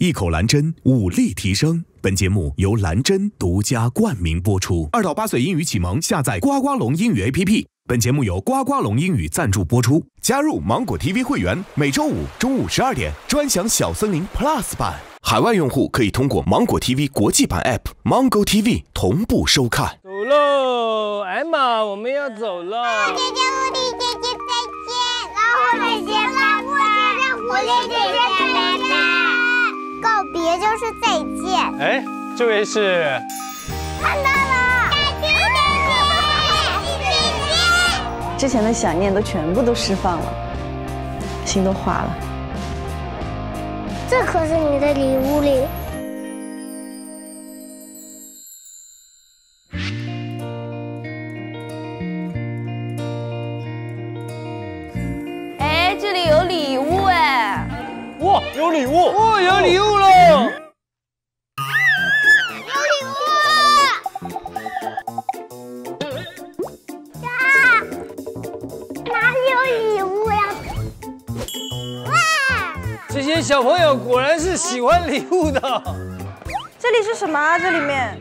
一口蓝针，武力提升。本节目由蓝针独家冠名播出。2到8岁英语启蒙，下载呱呱龙英语 APP。本节目由呱呱龙英语赞助播出。加入芒果 TV 会员，每周五中午12点专享小森林 Plus 版。海外用户可以通过芒果 TV 国际版 App Mango TV 同步收看。 走喽，艾玛，我们要走了。 姐姐，狐狸姐姐再见，然后姐姐拜拜，让狐狸姐姐拜拜。告别就是再见。 哎，这位是。 看到了，姐姐。 之前的想念都全部都释放了，心都化了。 这可是你的礼物里。 哎，这里有礼物哎！ 哇，有礼物！哇，有礼物了！ 有礼物！呀，哪里有礼物呀？哇！ 这些小朋友果然是喜欢礼物的。 这里是什么啊？这里面？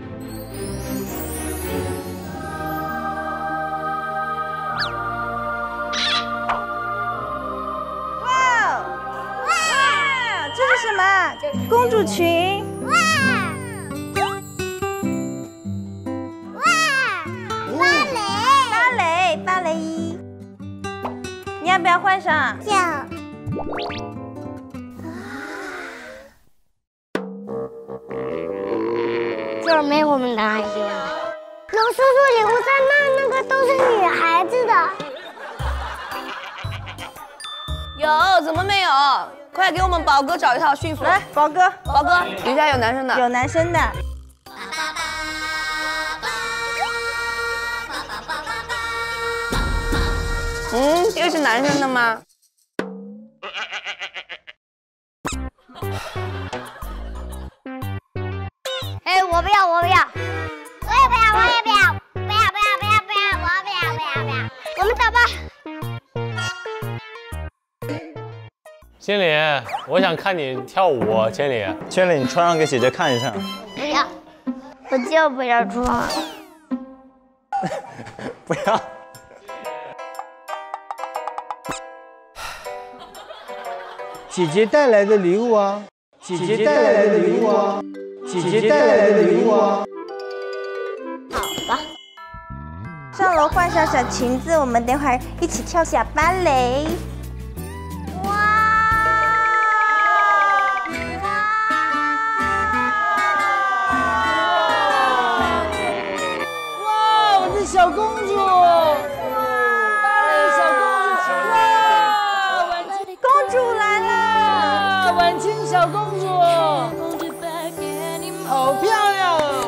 这是什么？公主裙。 哇！ 芭蕾衣。你要不要换上？ 要。这儿没我们的爱心。龙叔叔，礼物在那个都是女孩子的。 有，怎么没有？快给我们宝哥找一套驯服。 来，宝哥， 余家有男生的。 有男生的。 这个是男生的吗？ 哎，我不要，我也不要，我也不要，我也不要，不要，我们走吧。 千里，我想看你跳舞。千里， 你穿上给姐姐看一下。 不要，我就不要穿。 不要。 姐姐带来的礼物啊！姐姐带来的礼物啊！姐姐带来的礼物啊！ 好吧。 上楼换上小裙子，我们等会儿一起跳小芭蕾。 哇！ 哇，我的小公主！婉清小公主，好漂亮啊！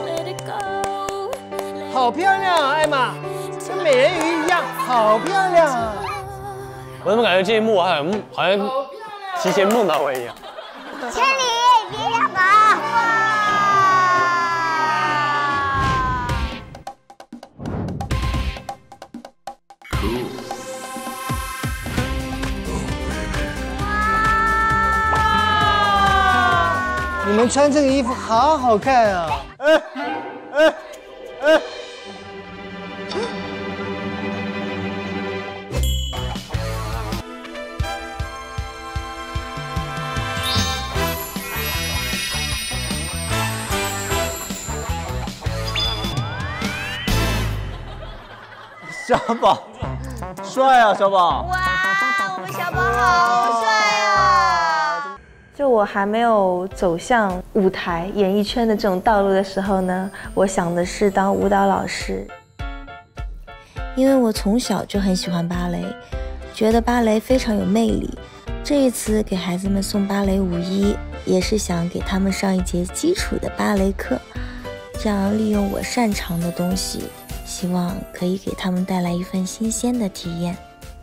好漂亮啊，艾玛，跟美人鱼一样，好漂亮啊！我怎么感觉这一幕好像提前梦到我一样？ 千里，别想走！ 你们穿这个衣服好好看啊！ 小宝，帅啊，小宝！ 哇，我们小宝好帅啊！ 就我还没有走向舞台演艺圈的这种道路的时候呢，我想的是当舞蹈老师。 因为我从小就很喜欢芭蕾，觉得芭蕾非常有魅力。这一次给孩子们送芭蕾舞衣，也是想给他们上一节基础的芭蕾课，这样利用我擅长的东西，希望可以给他们带来一份新鲜的体验。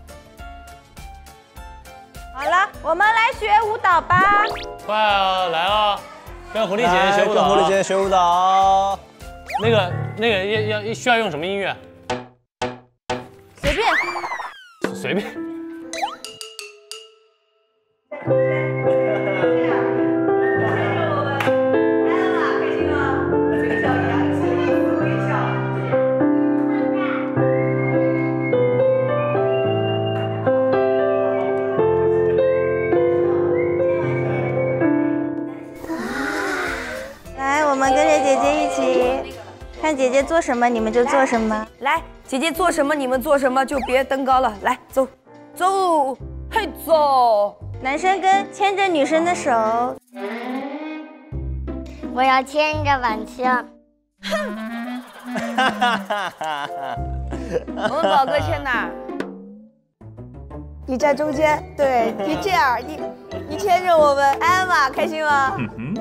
好了，我们来学舞蹈吧。 快啊，来了，跟狐狸姐姐学舞蹈。 跟狐狸姐姐学舞蹈。 那个需要用什么音乐？ 随便。 随便。 姐姐做什么，你们就做什么。 来，姐姐做什么，你们做什么，就别登高了。来，走，走，嘿，走。 男生跟牵着女生的手。 我要牵着晚香。 我们宝哥牵哪儿？你在中间，对你这样，你牵着我们，艾玛开心吗？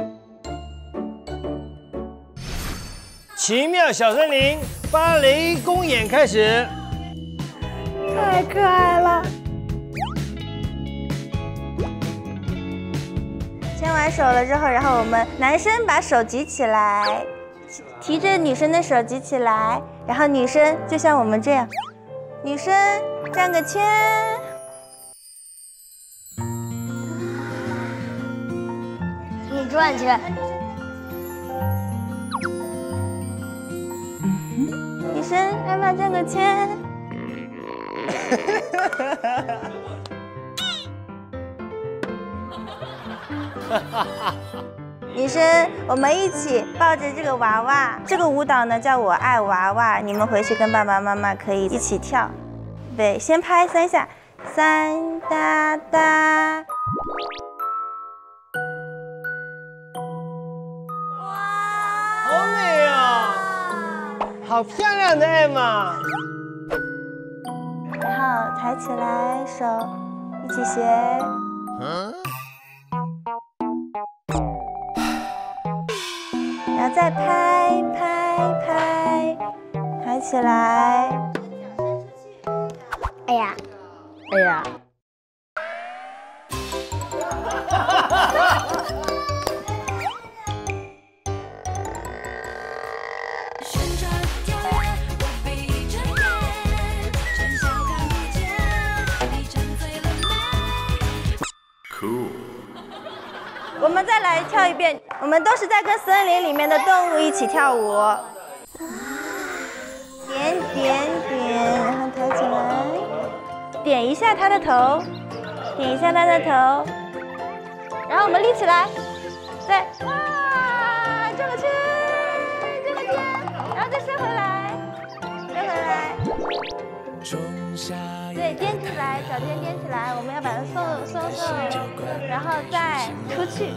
奇妙小森林芭蕾公演开始， 太可爱了。 牵完手了之后，然后我们男生把手举起来，提着女生的手举起来，然后女生就像我们这样，女生转个圈。 你转圈。 女生艾玛转个圈。女生，我们一起抱着这个娃娃。这个舞蹈呢叫我爱娃娃，你们回去跟爸爸妈妈可以一起跳。对，先拍3下，3哒哒。 好美啊，好漂亮的艾玛。 然后抬起来，手一起学。然后再拍拍拍，抬起来。 哎呀， 哎呀， 我们再来跳一遍，我们都是在跟森林里面的动物一起跳舞。点点点，然后抬起来，点一下它的头，点一下它的头，然后我们立起来，对，哇，转个圈，转个圈，然后再伸回来，伸回来，对，颠起来，脚尖颠起来，我们要把它送，然后再出去，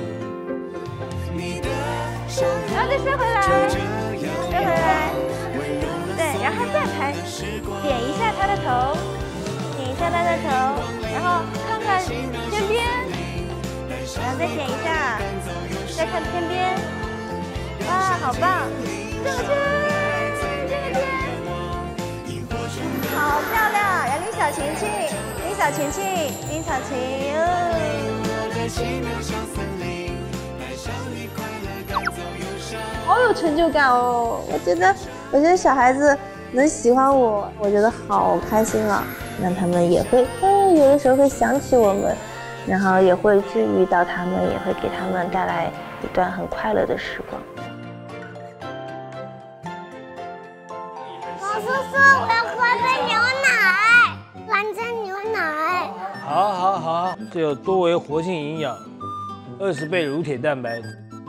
然后再伸回来，伸回来，对，然后再拍，点一下它的头，点一下它的头，然后看看天边，然后再点一下，再看天边，哇，好棒！转个圈，转个圈，好漂亮！然后拎小晴晴，拎小晴晴，拎小晴。好有成就感哦！我觉得小孩子能喜欢我，我觉得好开心啊。那他们也会，有的时候会想起我们，然后也会治愈到他们，也会给他们带来一段很快乐的时光。 王叔叔，我要喝杯牛奶，蓝珍牛奶。 好，这有多维活性营养，20倍乳铁蛋白。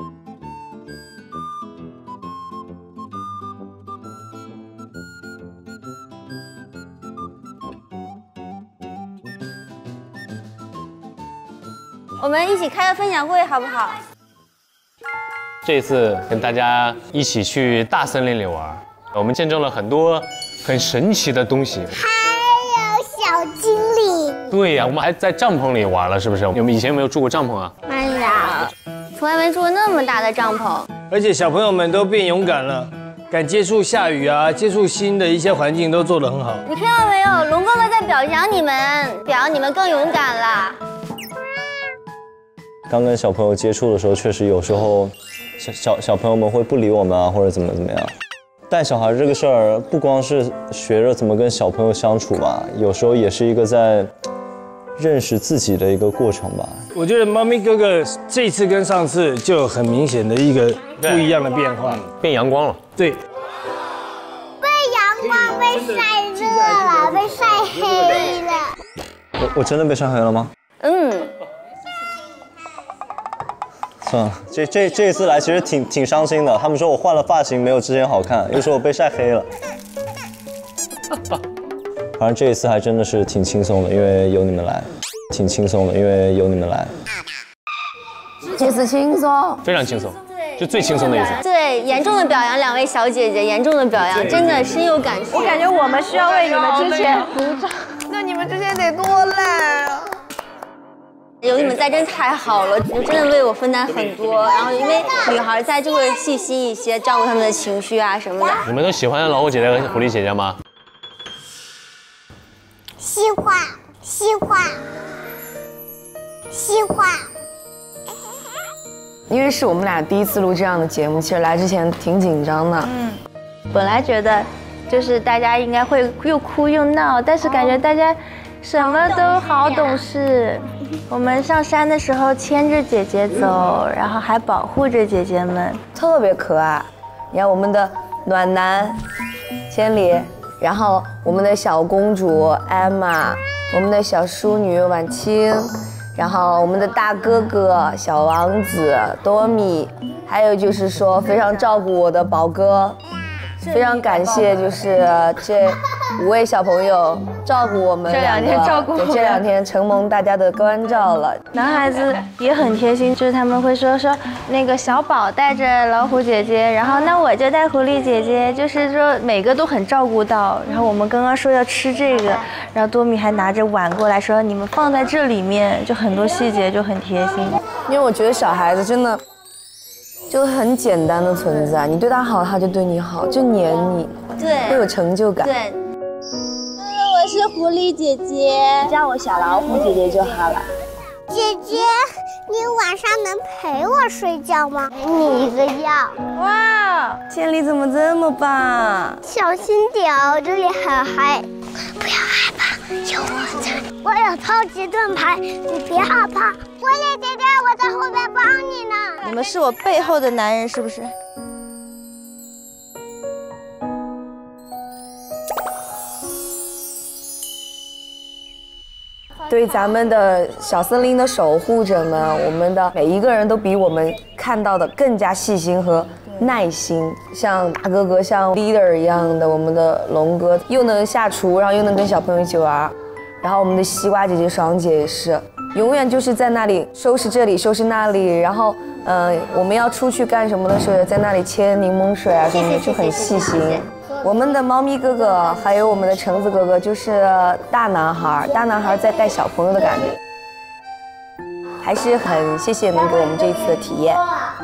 我们一起开个分享会好不好？ 这次跟大家一起去大森林里玩，我们见证了很多很神奇的东西， 还有小精灵。 对呀，我们还在帐篷里玩了，是不是？你们以前有没有住过帐篷啊？ 没有，从来没住过那么大的帐篷。 而且小朋友们都变勇敢了，敢接触下雨啊，接触新的一些环境都做得很好。 你看到没有，龙哥哥在表扬你们，表扬你们更勇敢了。 刚跟小朋友接触的时候，确实有时候小朋友们会不理我们啊，或者怎么样。带小孩这个事儿，不光是学着怎么跟小朋友相处吧，有时候也是一个在认识自己的一个过程吧。 我觉得猫咪哥哥这次跟上次就有很明显的一个不一样的变化，变阳光了。对， 被阳光被晒热了，被晒黑了。 我真的被晒黑了吗？ 算了，这一次来其实挺伤心的。他们说我换了发型没有之前好看，又说我被晒黑了。反正这一次还真的是挺轻松的，因为有你们来，挺轻松的，因为有你们来。 这次轻松， 非常轻松，就最轻松的一次。 对，严重的表扬两位小姐姐，严重的表扬，真的深有感触。 我感觉我们需要为你们之前鼓掌。 那你们之前得多累啊！ 有你们在真太好了，就真的为我分担很多。然后因为女孩在就会细心一些，照顾她们的情绪啊什么的。 你们都喜欢老虎姐姐和狐狸姐姐吗？ 喜欢，喜欢，喜欢。 因为是我们俩第一次录这样的节目，其实来之前挺紧张的。 本来觉得就是大家应该会又哭又闹，但是感觉大家什么都好懂事。我们上山的时候牵着姐姐走，然后还保护着姐姐们， 特别可爱。你看我们的暖男千里，然后我们的小公主艾玛，我们的小淑女婉清，然后我们的大哥哥小王子多米，还有就是说非常照顾我的宝哥，非常感谢就是这5位小朋友照顾我们这2天照顾我们， 这2天承蒙大家的关照了。 男孩子也很贴心，就是他们会说那个小宝带着老虎姐姐，然后那我就带狐狸姐姐，就是说每个都很照顾到。然后我们刚刚说要吃这个，然后多米还拿着碗过来说你们放在这里面，就很多细节就很贴心。 因为我觉得小孩子真的就很简单的存在，你对他好，他就对你好，就黏你， 对， 会有成就感。 对。我是狐狸姐姐， 叫我小老虎姐姐就好了。 姐姐，你晚上能陪我睡觉吗？给你一个药。 哇，千里怎么这么棒？ 小心点哦，这里很嗨。不要害怕，有我在。我有超级盾牌，你别害怕。狐狸姐姐，我在后面帮你呢。 你们是我背后的男人，是不是？ 对咱们的小森林的守护者们，我们的每一个人都比我们看到的更加细心和耐心。像大哥哥，像 leader 一样的，我们的龙哥又能下厨，然后又能跟小朋友一起玩。然后我们的西瓜姐姐、爽姐也是，永远就是在那里收拾这里，收拾那里。然后，我们要出去干什么的时候，在那里切柠檬水啊什么的，就很细心。我们的猫咪哥哥还有我们的橙子哥哥就是大男孩，大男孩在带小朋友的感觉，还是很谢谢能给我们这一次的体验。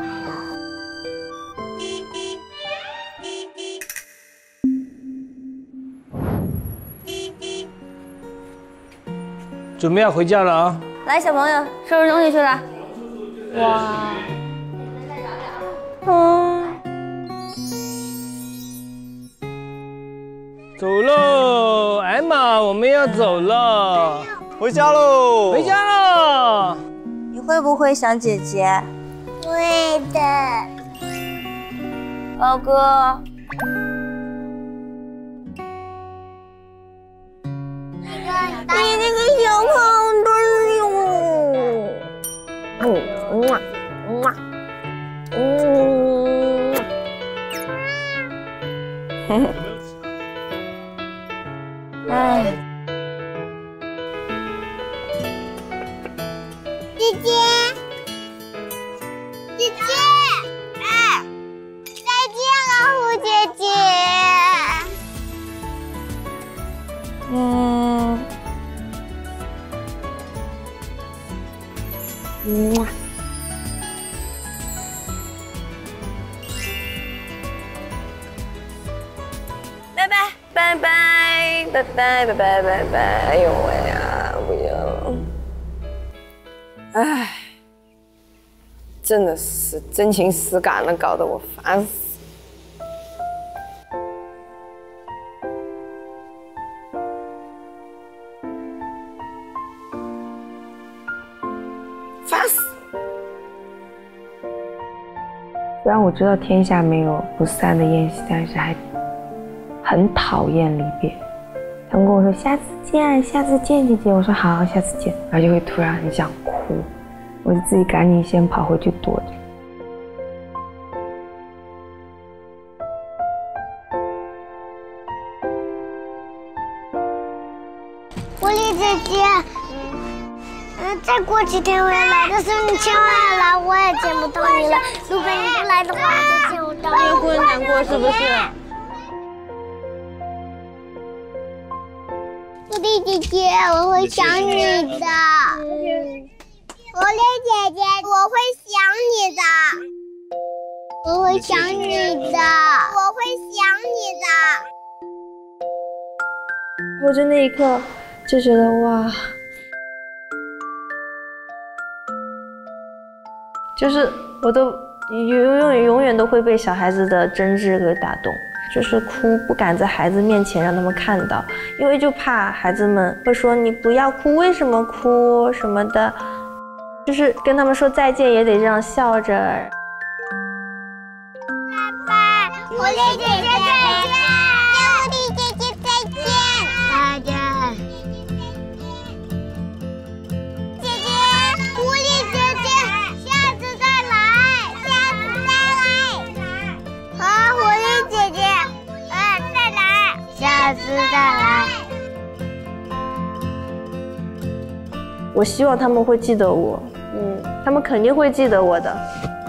准备要回家了啊！ 来，小朋友，收拾东西去了。哇， 走喽，艾玛，我们要走了， 回家喽！ 回家了。 你会不会想姐姐？ 会的。 宝哥， 你那个小胖墩哟。 哎， 姐姐，姐姐，哎，再见了，虎姐姐。 拜拜拜拜拜拜拜拜拜拜！哎呦喂呀，不行！哎，真的是真情实感的，搞得我烦死。烦死！虽然我知道天下没有不散的宴席，但是还很讨厌离别。他们跟我说下次见，下次见姐姐，我说好，下次见，然后就会突然很想哭， 我就自己赶紧先跑回去躲着。 狐狸姐姐，再过几天我要来的时候，你千万要来，我也见不到你了。如果你不来的话，我就见不到你。 你会难过是不是？ 狐狸姐姐，我会想你的。狐狸姐姐，我会想你的。我会想你的，我会想你的。 我就那一刻就觉得哇，就是我都永远都会被小孩子的真挚给打动。就是哭不敢在孩子面前让他们看到，因为就怕孩子们会说你不要哭，为什么哭什么的，就是跟他们说再见也得这样笑着。 爸爸，狐狸姐姐再见，狐狸姐姐再见，再见。姐姐，狐狸姐姐，下次再来，下次再来。好，狐狸姐姐。再来，下次再来。 我希望他们会记得我，他们肯定会记得我的。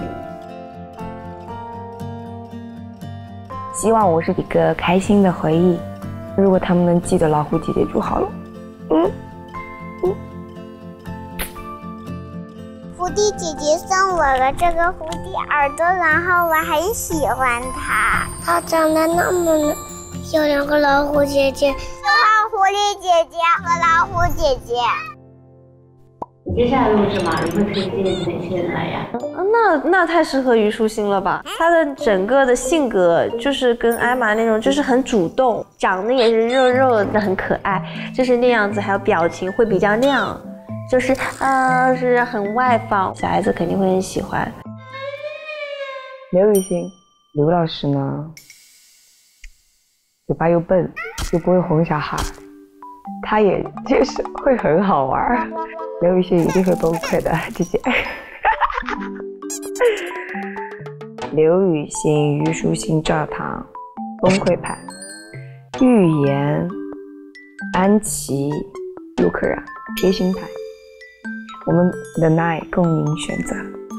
希望我是一个开心的回忆。如果他们能记得老虎姐姐就好了。 狐狸姐姐送我了这个蝴蝶耳朵，然后我很喜欢它。它长得那么有两个老虎姐姐，就像狐狸姐姐和老虎姐姐。 接下来录制嘛，你会推荐哪些人来呀？ 那太适合虞书欣了吧？她的整个的性格就是跟艾玛那种，就是很主动，长得也是肉肉的，很可爱，就是那样子，还有表情会比较亮，就是是很外放，小孩子肯定会很喜欢。 刘雨欣，刘老师呢？嘴巴又笨，又不会哄小孩，他也就是会很好玩。刘雨欣一定会崩溃的，姐姐。刘雨欣、虞书欣、赵唐，崩溃派；预言、安琪、陆可染，贴心派。我们的奈供您选择。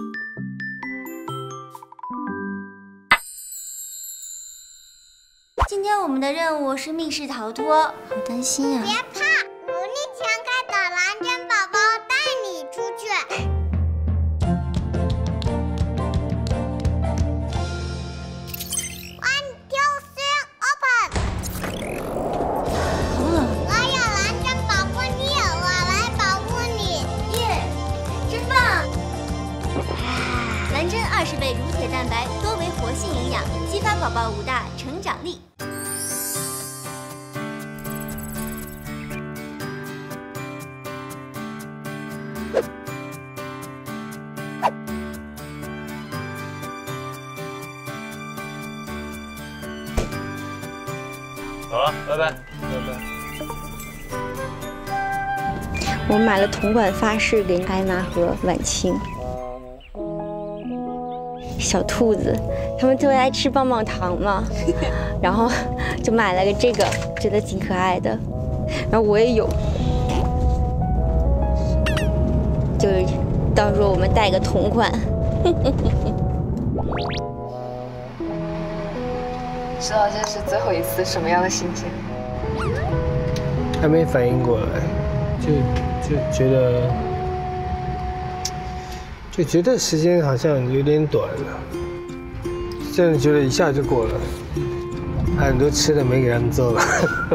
今天我们的任务是密室逃脱，好担心啊！ 别怕，努力强开的蓝针宝宝带你出去。1, 2, 3, open！ 我有蓝针保护你，我来保护你。 耶，真棒！蓝针20倍乳铁蛋白，多维活性营养，激发宝宝5大成长力。 好了，拜拜，拜拜。 我买了铜管发饰给艾娜和婉清。小兔子，它们特别爱吃棒棒糖嘛，然后就买了个这个，觉得挺可爱的。然后我也有，就是到时候我们带个铜管。 石老师是最后一次什么样的心情？ 还没反应过来，就觉得时间好像有点短了，真的觉得一下就过了，还很多吃的没给他们做了。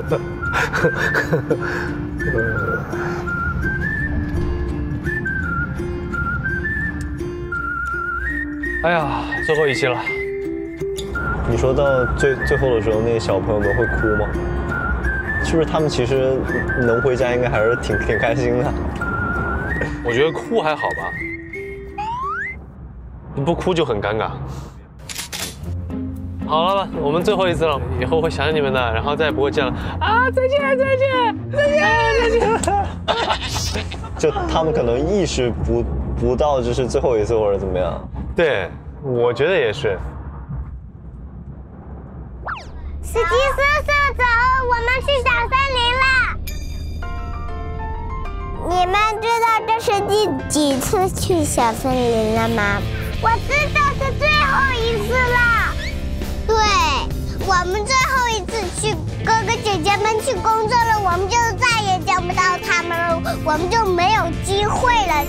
哎呀，最后一期了。 你说到最后的时候，那些小朋友们会哭吗？是不是他们其实能回家，应该还是挺开心的？ 我觉得哭还好吧，不哭就很尴尬。好了吧，我们最后一次了，以后会想你们的，然后再也不会见了啊！再见，再见，再见，再见。 就他们可能意识不到这是最后一次或者怎么样。 对，我觉得也是。 司机叔叔走，我们去小森林了。你们知道这是第几次去小森林了吗？我知道是最后一次了。对，我们最后一次去哥哥姐姐们去工作了，我们就再也见不到他们了，我们就没有机会了。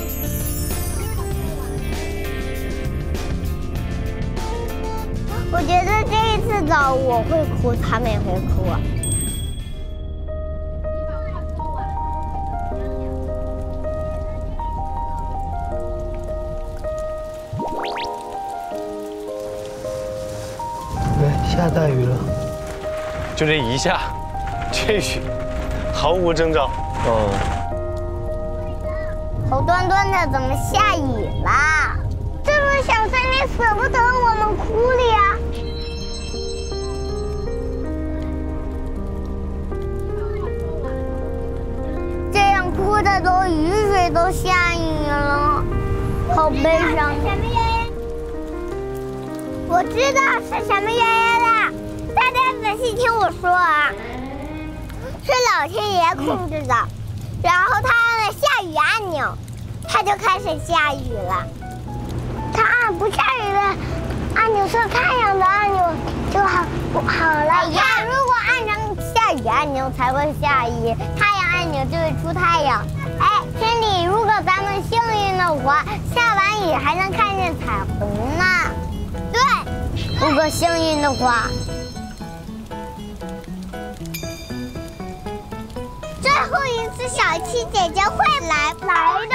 我觉得这一次走我会哭，他们也会哭。 下大雨了， 就这一下，这雨毫无征兆。 好端端的，怎么下雨啦？是不是小森林舍不得我们哭了呀？这样哭的都雨水都下雨了，好悲伤。什么原因？我知道是什么原因了，大家仔细听我说啊，是老天爷控制的，然后他按了下雨按钮，它就开始下雨了。他按不下雨的按钮是太阳的按钮就好了呀。如果按成下雨按钮才会下雨，太阳按钮就会出太阳。哎，兄弟，如果咱们幸运的话，下完雨还能看见彩虹呢。对，如果幸运的话。最后一次，小七姐姐会来的。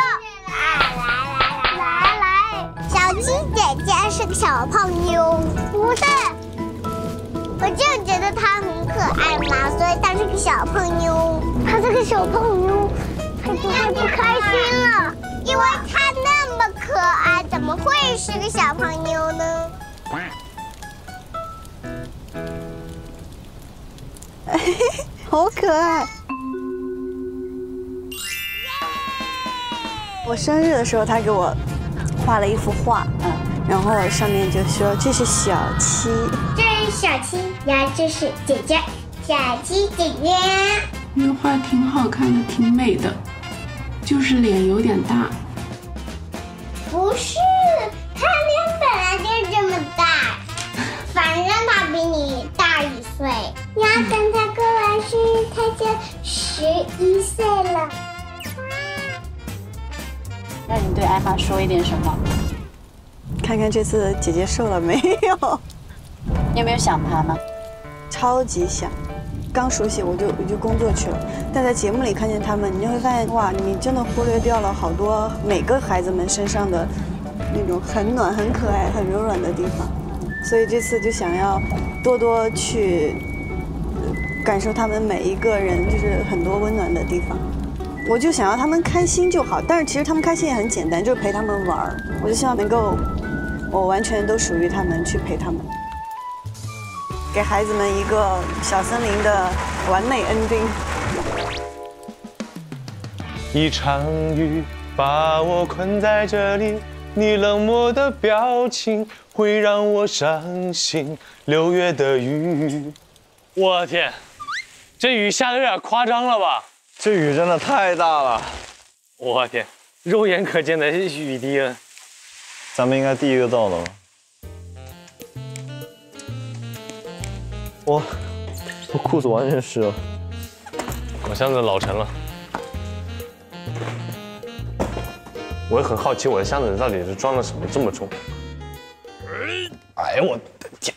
来，小七姐姐是个小胖妞，不是？我就觉得她很可爱嘛，所以她是个小胖妞。她这个小胖妞，她就会不开心了，因为她那么可爱，怎么会是个小胖妞呢？ 好可爱！我生日的时候，他给我画了一幅画，然后上面就说这是小七， 这是小七呀，这是姐姐，小七姐姐。 那个画挺好看的，挺美的，就是脸有点大。 不是，他脸本来就这么大，反正他比你大1岁。要等他过完生日，他就11岁了。 那你对艾玛说一点什么？ 看看这次姐姐瘦了没有？ 你有没有想她呢？ 超级想。刚熟悉我就工作去了，但在节目里看见他们，你就会发现哇，你真的忽略掉了好多每个孩子们身上的那种很暖、很可爱、很柔软的地方。所以这次就想要多多去感受他们每一个人就是很多温暖的地方。我就想要他们开心就好，但是其实他们开心也很简单，就是陪他们玩。我就希望能够，我完全都属于他们，去陪他们，给孩子们一个小森林的完美 ending。 一场雨把我困在这里，你冷漠的表情会让我伤心。6月的雨，我的天，这雨下的有点夸张了吧？ 这雨真的太大了， 我的天，肉眼可见的雨滴了。 咱们应该第一个到的了。我裤子完全湿了， 我箱子老沉了。我也很好奇，我的箱子到底是装了什么这么重？哎呦我的天！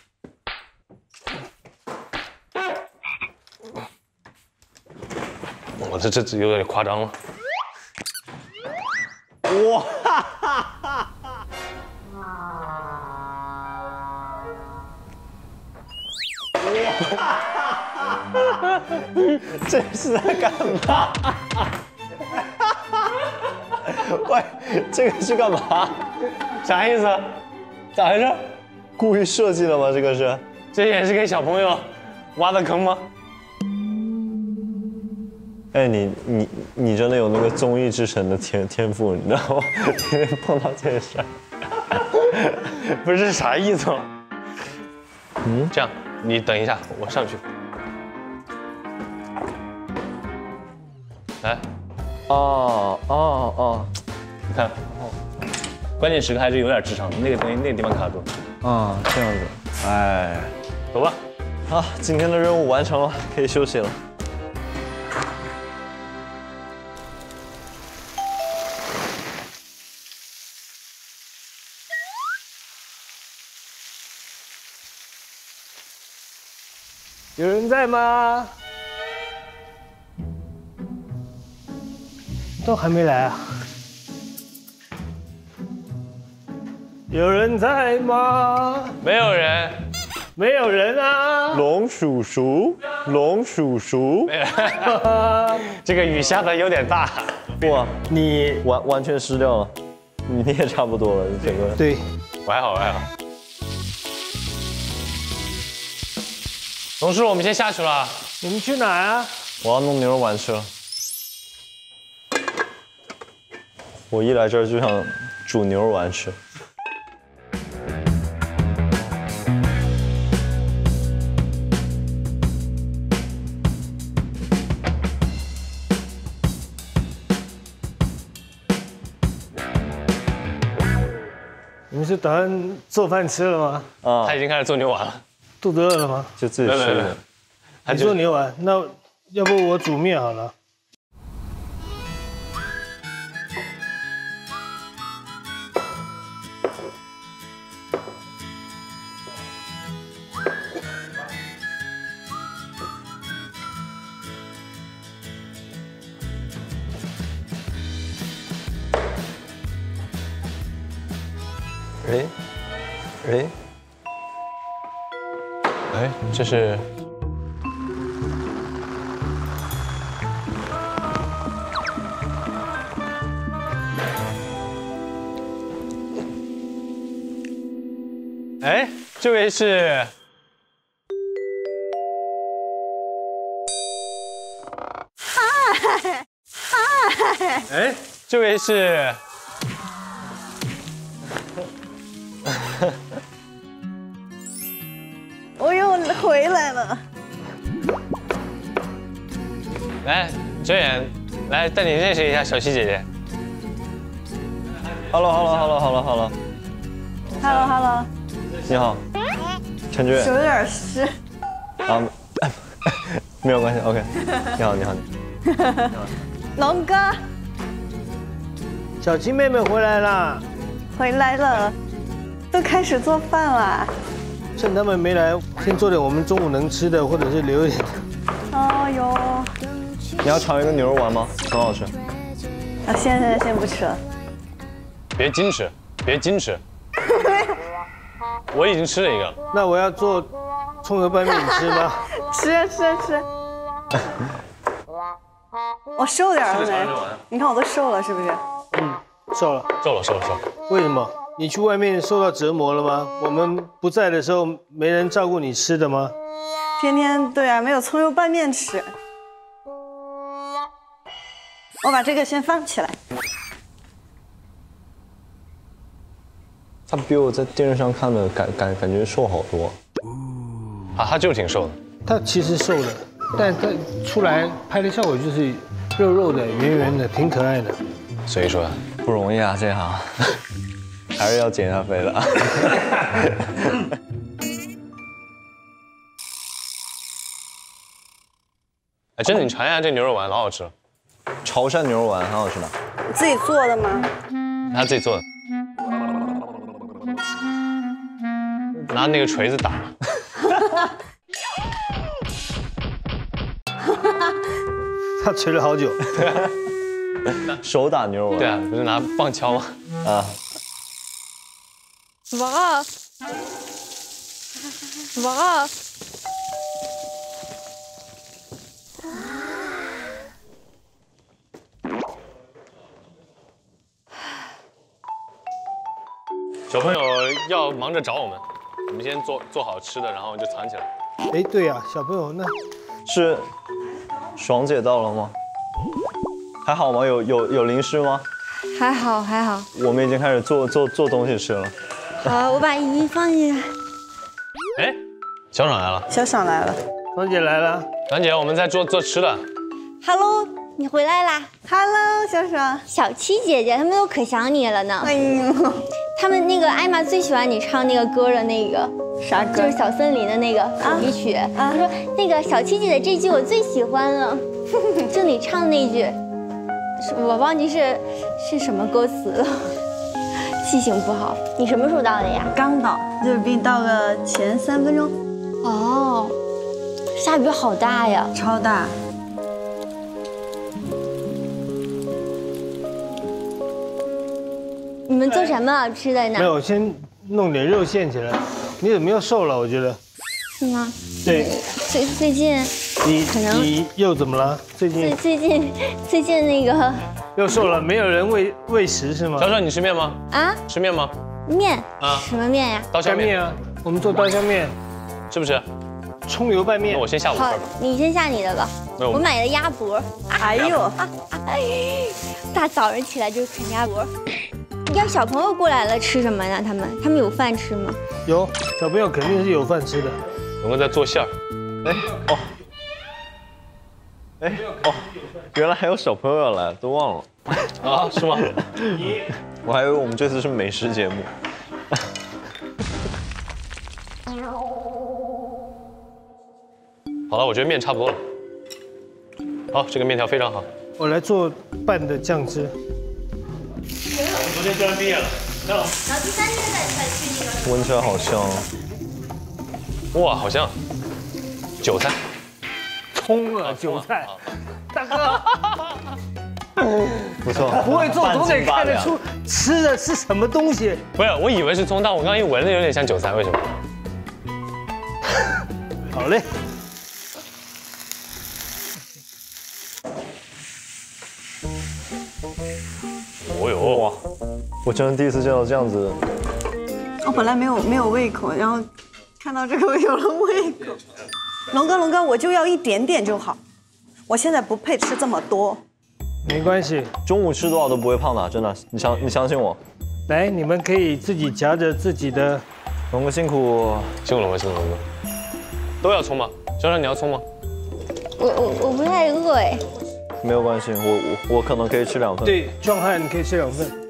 我这有点夸张了。 哇！这是在干嘛？喂，这个是干嘛？ 啥意思？咋回事？ 故意设计的吗？这个是？ 这也是给小朋友挖的坑吗？ 哎，你真的有那个综艺之神的天赋，你知道吗？天天碰到这事儿， 不是啥意思吗？这样，你等一下，我上去。来，你看，关键时刻还是有点智商的，那个东西那个地方卡住。 这样子，哎， 走吧。 好，今天的任务完成了，可以休息了。 有人在吗？都还没来啊？有人在吗？ 没有人， 没有人啊！ 龙叔叔， 没有人。这个雨下的有点大。 哇，你完全湿掉了，你也差不多了，你整个。 对， 我还好。龙叔，我们先下去了。 你们去哪啊？ 我要弄牛肉丸吃了。我一来这儿就想煮牛肉丸吃。 你们是打算做饭吃了吗？ 他已经开始做牛丸了。 肚子饿了吗？ 就自己吃的。 你做牛丸，那要不我煮面好了。 哎，这是哎，这位是哎，这位是我又回来了。 来，哲远，来带你认识一下小希姐姐。 Hello， 你好，陈俊。 手有点湿。 没有关系 ，OK。你好。 龙哥， 小青妹妹回来啦！ 回来了，都开始做饭了。 趁他们没来，先做点我们中午能吃的，或者是留一点。 哦哟。 你要尝一个牛肉丸吗？很好吃。 先不吃了。 别矜持。我已经吃了一个。 那我要做葱油拌面，你吃吗？ 吃。我瘦点了没？你看我都瘦了，是不是？ 瘦了。为什么？你去外面受到折磨了吗？我们不在的时候没人照顾你吃的吗？ 天天对啊，没有葱油拌面吃。我把这个先放起来。 他比我在电视上看的感觉瘦好多。 他就挺瘦的。 他其实瘦的，但他出来拍的效果就是肉肉的、圆圆的，挺可爱的。 所以说不容易啊，这行还是要减下肥的。 哎，真的，你尝一下这牛肉丸，老好吃了。 潮汕牛肉丸很好吃的。 自己做的吗？ 他自己做的。拿那个锤子打。 他锤了好久。 手打牛肉丸。 对啊，不是拿棒敲吗？ 哇！ 小朋友要忙着找我们，我们先做好吃的，然后就藏起来。 哎，对呀，小朋友那是爽姐到了吗？ 还好吗？有零食吗？ 还好还好。 我们已经开始做东西吃了。 好，我把鱼放进来。 哎，小爽来了。 小爽来了， 爽姐来了。 爽姐，我们在做吃的。 Hello， 你回来啦 Hello， 小爽。 小七姐姐，他们都可想你了呢。 哎呦， 他们那个艾玛最喜欢你唱那个歌的那个啥歌？ 就是小森林的那个主题曲。他说那个小七姐姐这句我最喜欢了，就你唱的那句，我忘记是什么歌词了，记性不好。你什么时候到的呀？ 刚到，就是比你到个前3分钟。 哦，下雨好大呀， 超大。 你们做什么吃的呢？ 没有，先弄点肉馅起来。你怎么又瘦了？我觉得。 是吗？ 对。 最近你又怎么了？最近那个又瘦了，没有人喂食是吗？ 小爽，你吃面吗？ 啊？ 吃面吗？ 面啊？ 什么面呀？ 刀削面啊，我们做刀削面， 是不是？ 葱油拌面。 那我先下午份吧。 你先下你的吧。我买的鸭脖。 哎呦， 大早上起来就啃鸭脖。要小朋友过来了吃什么呢？他们有饭吃吗？ 有，小朋友肯定是有饭吃的。 龙哥在做馅儿。 原来还有小朋友要来，都忘了。 啊，是吗？ 我还以为我们这次是美食节目。 好了，我觉得面差不多了。好，这个面条非常好。 我来做拌的酱汁。 昨天居然毕业了，然后第3天才去那个。 闻起来好香。 哇，好像韭菜。 葱啊，韭菜。大哥。 不错。 不会做总得看得出吃的是什么东西。 不是，我以为是葱，但我刚刚一闻了有点像韭菜，为什么？ 好嘞。 哦呦哇！我真的第一次见到这样子。 我本来没有胃口，然后看到这个我有了胃口。龙哥，我就要一点点就好，我现在不配吃这么多。 没关系， 中午吃多少都不会胖的，真的，你相信我。 来，你们可以自己夹着自己的。 龙哥辛苦， 辛苦龙哥，辛苦龙哥。都要葱吗？小爽，你要葱吗？ 我不太饿哎。 没有关系，我可能可以吃2份。 对，壮汉你可以吃2份。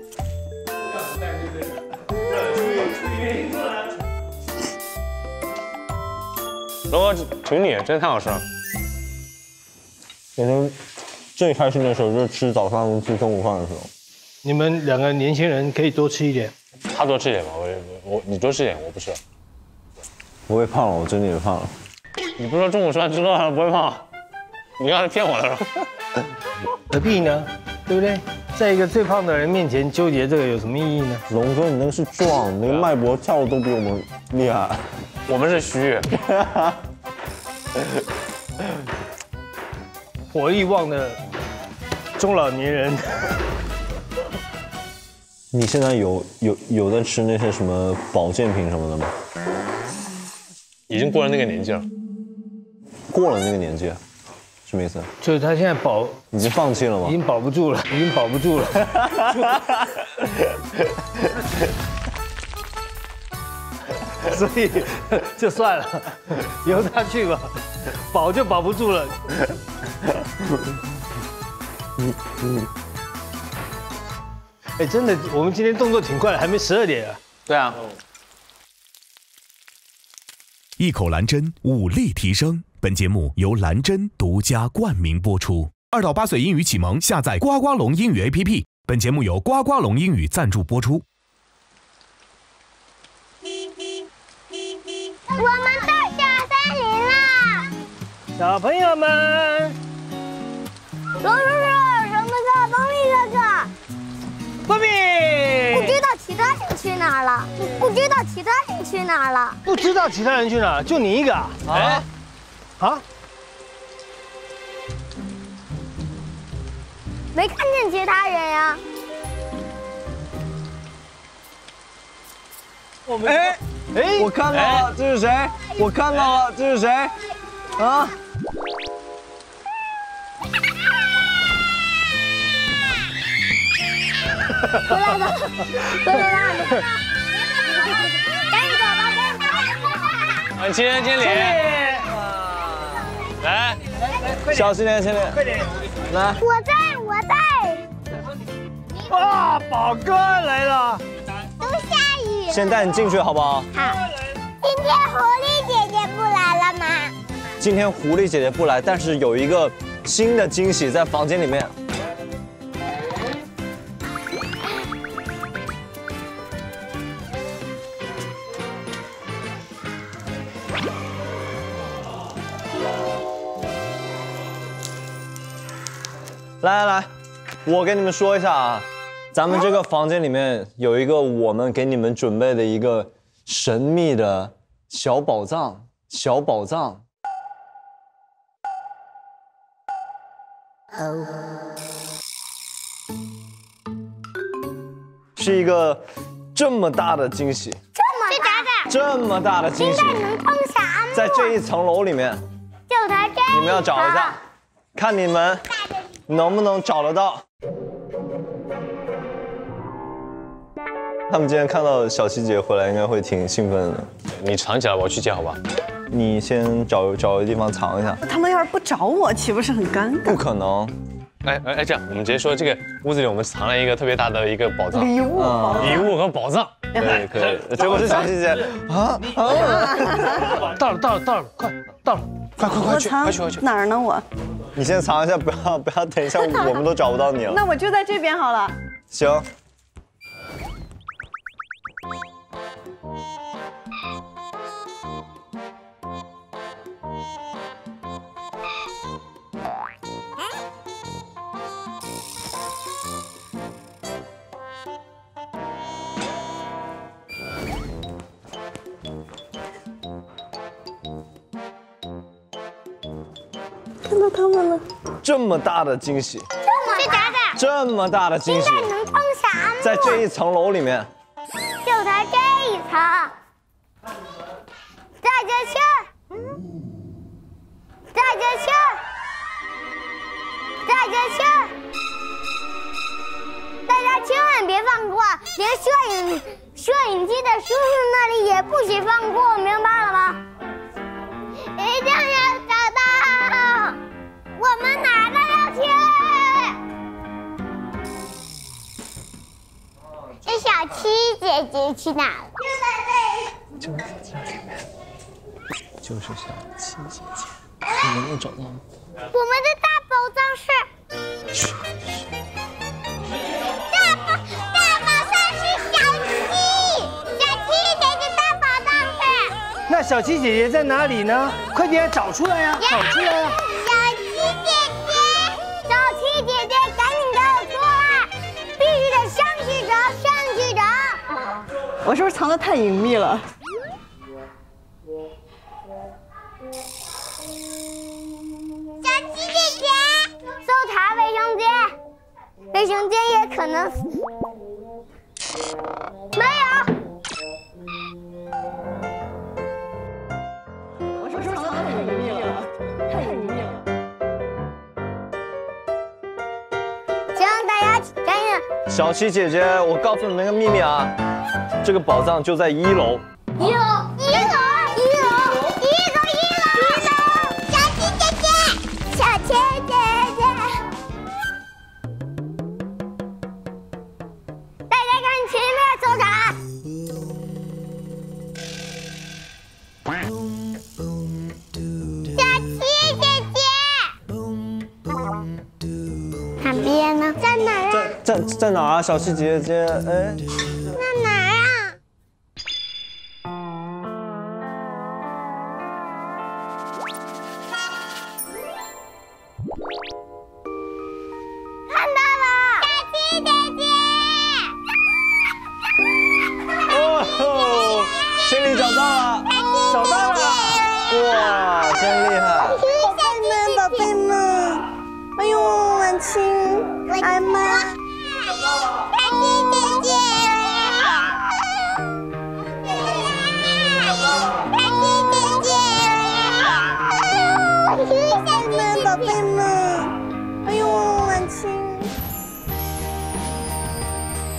龙哥，请你，真的太好吃了。 我们最开心的时候就是吃早饭和吃中午饭的时候。 你们2个年轻人可以多吃一点。 他多吃一点吧，你多吃一点，我不吃。 不会胖了，我真的也胖了。 你不是说中午吃饭吃多少不会胖？你刚才骗我了是吧？ 何必呢？对不对？在一个最胖的人面前纠结这个有什么意义呢？ 龙哥，你那个是壮，你那个脉搏跳的都比我们厉害。 我们是虚。 活力旺的中老年人。 你现在有在吃那些什么保健品什么的吗？ 已经过了那个年纪了。 过了那个年纪，什么意思？ 就是他现在已经放弃了吗？ 已经保不住了，已经保不住了。所以就算了，由他去吧，保就保不住了。哎，真的，我们今天动作挺快的，还没12点啊。 对啊。 一口蓝针，武力提升。本节目由蓝针独家冠名播出。2到8岁英语启蒙，下载呱呱龙英语 APP。本节目由呱呱龙英语赞助播出。 我们到小森林了， 小朋友们， 龙叔叔、什么哥、蜂蜜哥哥， 蜂蜜， 不知道其他人去哪儿了，不知道其他人去哪儿了， 不知道其他人去哪儿，就你一个啊？ 哎， 啊？ 没看见其他人呀。 哎，我看到了，这是谁？我看到了，这是谁？啊？ 回来吧，回来吧，赶紧走吧， 往亲脸，来， 小心点，快点，来， 我在。 哇，宝哥来了， 都下雨了。 先带你进去好不好？ 好。今天狐狸姐姐不来了吗？ 今天狐狸姐姐不来，但是有一个新的惊喜在房间里面。来，我跟你们说一下啊，咱们这个房间里面有一个我们给你们准备的一个神秘的小宝藏，是一个这么大的惊喜，这么大的惊喜， 应该能装啥吗？ 在这一层楼里面， 就它这一层。 你们要找一下，看你们能不能找得到。他们今天看到小七姐回来，应该会挺兴奋的。 你藏起来，我去接好吧？ 你先找个地方藏一下。 他们要是不找我，岂不是很尴尬？ 不可能。 哎，这样我们直接说，这个屋子里我们藏了一个特别大的一个宝藏， 礼物和宝藏。 可以。结果是小七姐啊！ 到了，快到了， 快去！ 哪儿呢我？ 你先藏一下，不要等一下我们都找不到你了。 那我就在这边好了。 行。 看到他们了， 这么大的惊喜， 这么大的惊喜， 应该能装啥吗？ 在这一层楼里面， 就它这一层，在这去，大家千万别放过，连摄影机的叔叔那里也不许放过，明白了吗？一定要找到，我们哪都要去。这小七姐姐去哪了？ 就在这里面，就是小七姐姐，你能找到吗？ 我们的大宝藏是。大宝藏是小七姐姐大宝藏是。 那小七姐姐在哪里呢？快点找出来呀！找出来呀！ 小七姐姐，赶紧给我出来！必须得上去找。 我是不是藏得太隐秘了？ 小七姐姐，搜查卫生间也可能没有。 我是不是藏得太隐秘了？太隐秘了。 希望大家赶紧。 小七姐姐，我告诉你们一个秘密啊，这个宝藏就在1楼。 1楼。小七姐姐，大家赶紧前面搜查。小七姐姐，旁边呢？在哪儿啊？ 在哪儿啊？小七姐姐，哎， 在哪儿啊？看到了，小七姐姐。 哦，心里找到了，找到了，哇，真厉害！ 宝贝们，哎呦，婉清，艾玛， 小七姐姐。 宝贝们，哎呦，婉清。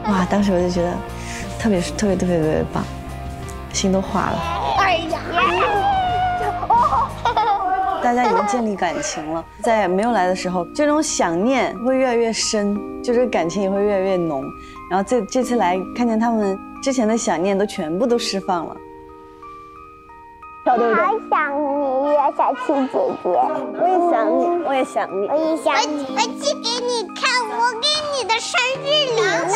哇，当时我就觉得特别棒，心都化了。 哎呀！ 大家已经建立感情了，在没有来的时候，这种想念会越来越深，就这个感情也会越来越浓。然后这次来看见他们之前的想念都全部都释放了。 好想你呀，小七姐姐！ 我也想你，我也想你， 我也想你。我寄给你看我给你的生日礼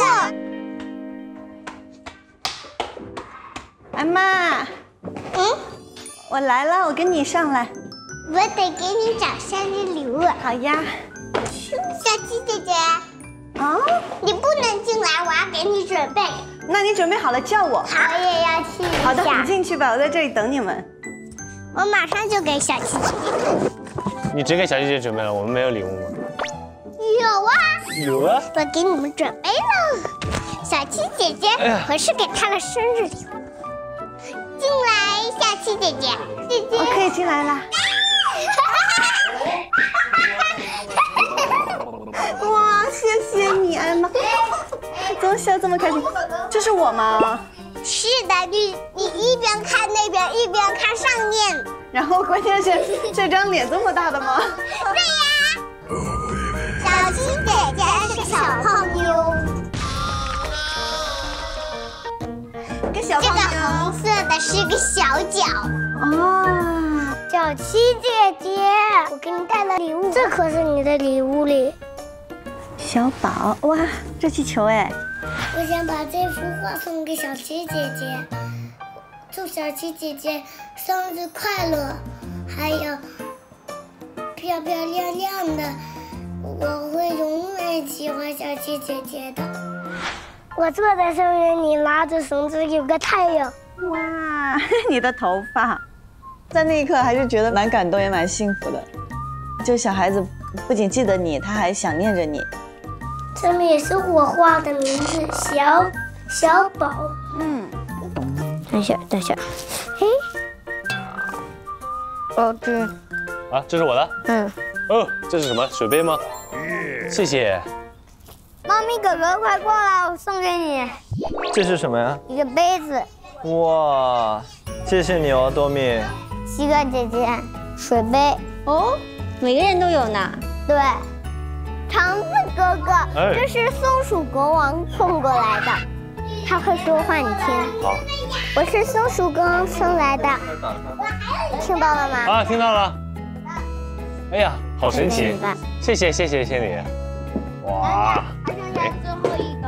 物。艾玛，我来了，我跟你上来。 我得给你找生日礼物。 好呀， 小七姐姐。你不能进来，我要给你准备。 那你准备好了叫我。 我也要去一下。 好的，你进去吧，我在这里等你们。 我马上就给小七姐姐。 你只给小七姐准备了，我们没有礼物吗？ 有啊。 有啊。 我给你们准备了。小七姐姐，我是给她的生日礼物。进来，小七姐姐。姐姐， 我可以进来了。哇，谢谢你，艾玛，怎么笑这么开心？这是我吗？ 是的，你一边看那边，一边看上面。 然后关键是这张脸这么大的吗？ 对呀。小七姐姐是个小胖妞。 小胖妞。 这个红色的是个小脚。小七姐姐，我给你带了礼物，这可是你的礼物里。 小宝，哇，热气球哎！ 我想把这幅画送给小七姐姐，祝小七姐姐生日快乐，还有漂漂亮亮的。我会永远喜欢小七姐姐的。我坐在上面，你拉着绳子，有个太阳。 哇，你的头发。在那一刻还是觉得蛮感动，也蛮幸福的。就小孩子不仅记得你，他还想念着你。 这面也是我画的名字，小宝。等一下。这。 这是我的。这是什么？水杯吗？谢谢。 猫咪哥哥，快过来，我送给你。 这是什么呀？ 一个杯子。 哇，谢谢你哦，多米。 西瓜姐姐，水杯。 每个人都有呢。 对。橙子哥哥，这是松鼠国王送过来的，他会说话，你听。 好。 我是松鼠国王送来的，听到了吗？ 听到了。哎呀，好神奇！谢谢你。哇！ 最后一个。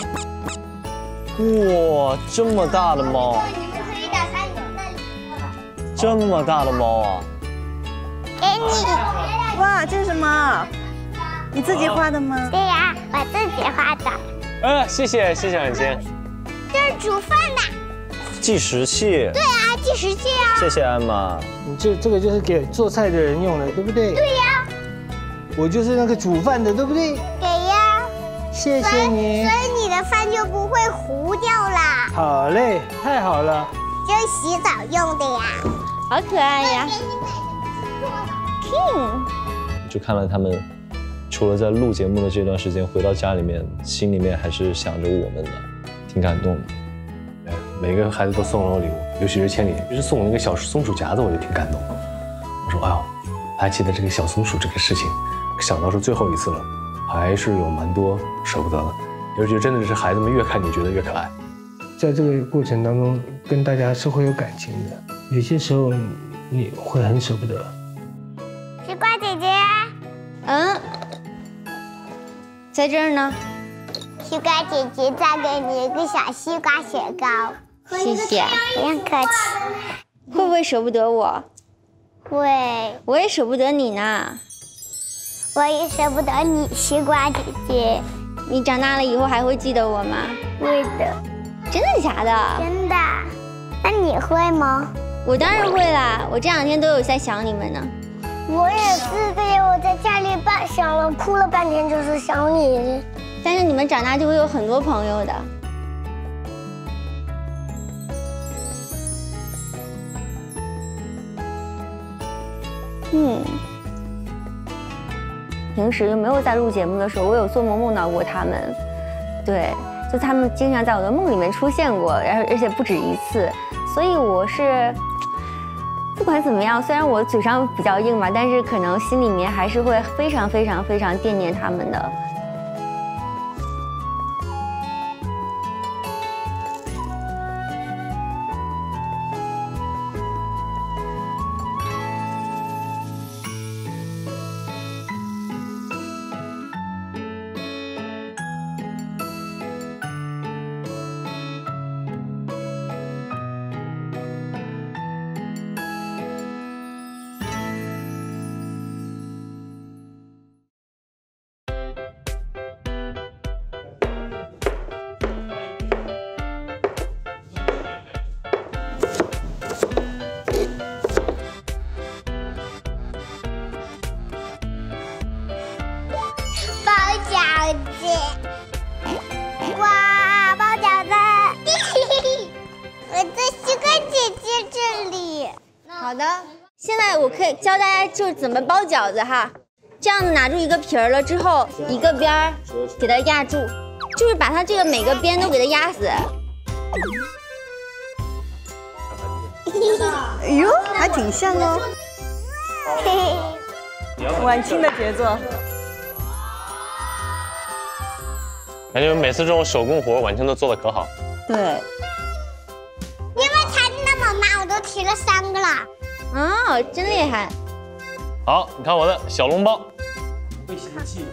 哇，这么大的猫！ 你们可以打开你们的礼物了。 这么大的猫啊！ 给你。 哇，这是什么？你自己画的吗？ 对呀，我自己画的。 谢谢婉清。 这是煮饭的。 计时器。 对啊，计时器啊。 谢谢安玛。 你这个就是给做菜的人用的，对不对？ 对呀。 我就是那个煮饭的，对不对？ 给呀。 谢谢你。 所以你的饭就不会糊掉啦。 好嘞，太好了。 这是洗澡用的呀。 好可爱呀。 就看了他们，除了在录节目的这段时间，回到家里面，心里面还是想着我们的，挺感动的。 每个孩子都送了我礼物，尤其是千里，就是送我那个小松鼠夹子，我就挺感动。我说，哎呦，还记得这个小松鼠这个事情，想到是最后一次了，还是有蛮多舍不得的。尤其真的是孩子们越看你觉得越可爱。 在这个过程当中，跟大家是会有感情的，有些时候你会很舍不得。 西瓜姐姐。 在这儿呢。 西瓜姐姐再给你一个小西瓜雪糕。 谢谢。 不用客气。 会不会舍不得我？ 会。 我也舍不得你呢。 我也舍不得你，西瓜姐姐。 你长大了以后还会记得我吗？ 会的。 真的假的？ 真的。那你会吗？ 我当然会啦，我这2天都有在想你们呢。 我也是的呀，我在家里想了，哭了半天，就是想你。 但是你们长大就会有很多朋友的。平时没有在录节目的时候，我有做梦梦到过他们。对， 就他们经常在我的梦里面出现过，而且不止一次，所以我是不管怎么样，虽然我嘴上比较硬吧，但是可能心里面还是会非常非常非常惦念他们的。 哇，包饺子！我最喜欢姐姐这里。 好的，现在我可以教大家就是怎么包饺子哈。这样拿住一个皮儿了之后，一个边儿给它压住，就是把它这个每个边都给它压死。 哎呦，还挺像哦。晚清的杰作。 感觉每次这种手工活，婉清都做得可好。 对。 因为才那么慢，我都提了3个了。 哦，真厉害。 好，你看我的小笼包。 会嫌弃。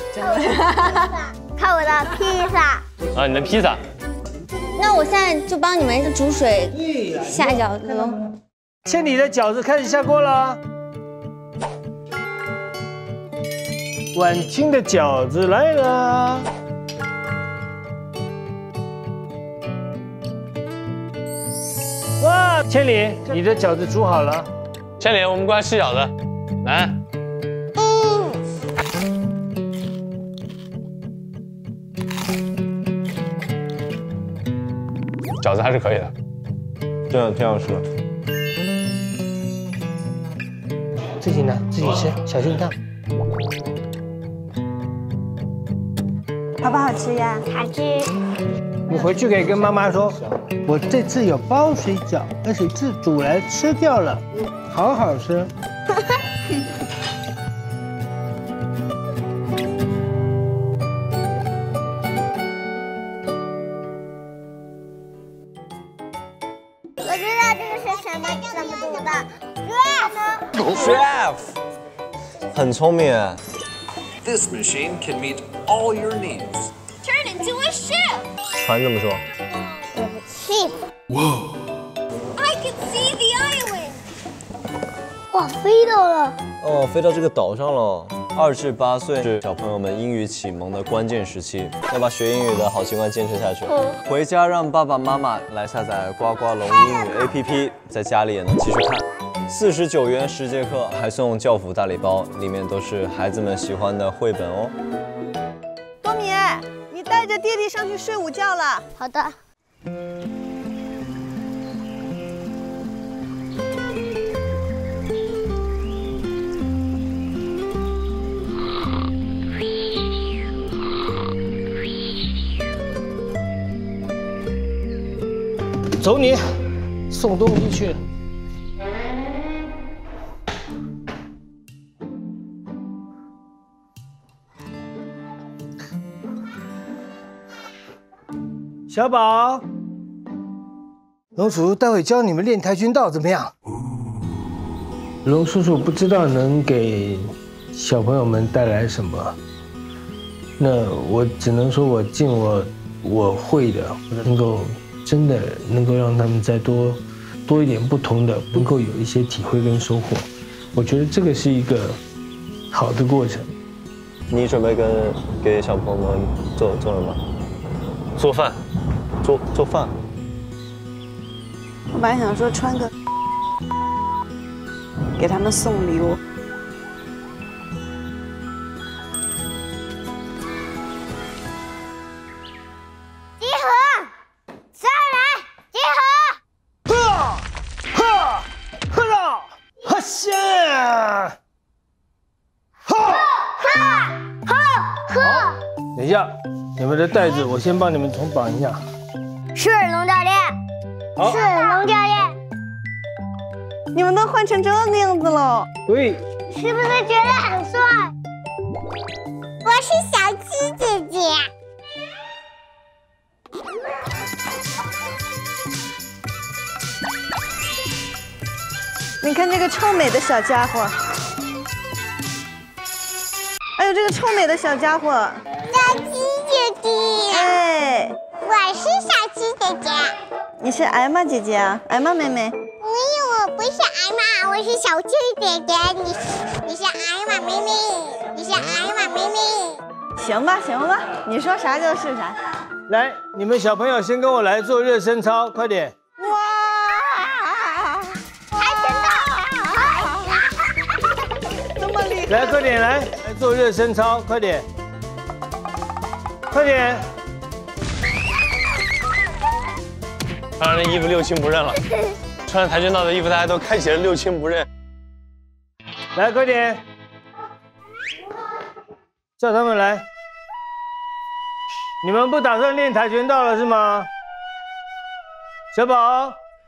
看我的披萨。 啊，你的披萨。 那我现在就帮你们煮水下饺子喽。 千里的饺子开始下锅了。晚清的饺子来了。哇，千里，你的饺子煮好了。 千里，我们过来吃饺子，来。饺子还是可以的， 这样挺好吃的。 自己拿，自己吃，小心烫。 好不好吃呀？ 好吃。 你回去可以跟妈妈说，我这次有包水饺，而且自煮来吃掉了，好好吃。 我知道这个是什么，怎么读的 Chef， 很聪明。 This machine can meet all your needs. Turn into a ship. 船怎么说 ？Ship. Whoa. I can see the island. 哇，飞到了！ 哦，飞到这个岛上了。2至8岁是小朋友们英语启蒙的关键时期，要把学英语的好习惯坚持下去。回家让爸爸妈妈来下载呱呱龙英语 APP， 在家里也能继续看。49元10节课，还送教辅大礼包，里面都是孩子们喜欢的绘本哦。 多米，你带着弟弟上去睡午觉了。 好的。 走你，送东西去。小宝，龙叔叔待会教你们练跆拳道，怎么样？龙叔叔不知道能给小朋友们带来什么，那我只能说我尽我会的，能够真的能够让他们再多一点不同的，能够有一些体会跟收获。我觉得这个是一个好的过程。 你准备给小朋友们做什么？ 做饭。 做饭。 我本来想说穿个，给他们送礼物。 集合，所有人集合！ 哈下！ 呵！ 等一下，你们的袋子我先帮你们重绑一下。 是龙教练。 好， 是龙教练。 你们都换成这个样子了。 对。 是不是觉得很帅？我是小鸡姐姐。 你看这个臭美的小家伙。哎呦，这个臭美的小家伙。 小鸡姐姐。 哎。 我是小鸡姐姐。 你是艾玛姐姐啊？艾玛妹妹。 我不是艾玛，我是小鸡姐姐。你是艾玛妹妹，你是艾玛妹妹。 行吧，行吧，你说啥就是啥。 来，你们小朋友先跟我来做热身操，快点。 哇！跆拳道！ 这么厉害！ 来，快点来做热身操，快点，快点。 让人衣服六亲不认了。穿着跆拳道的衣服，大家都看起来六亲不认。 来，快点，叫他们来。你们不打算练跆拳道了是吗？小宝，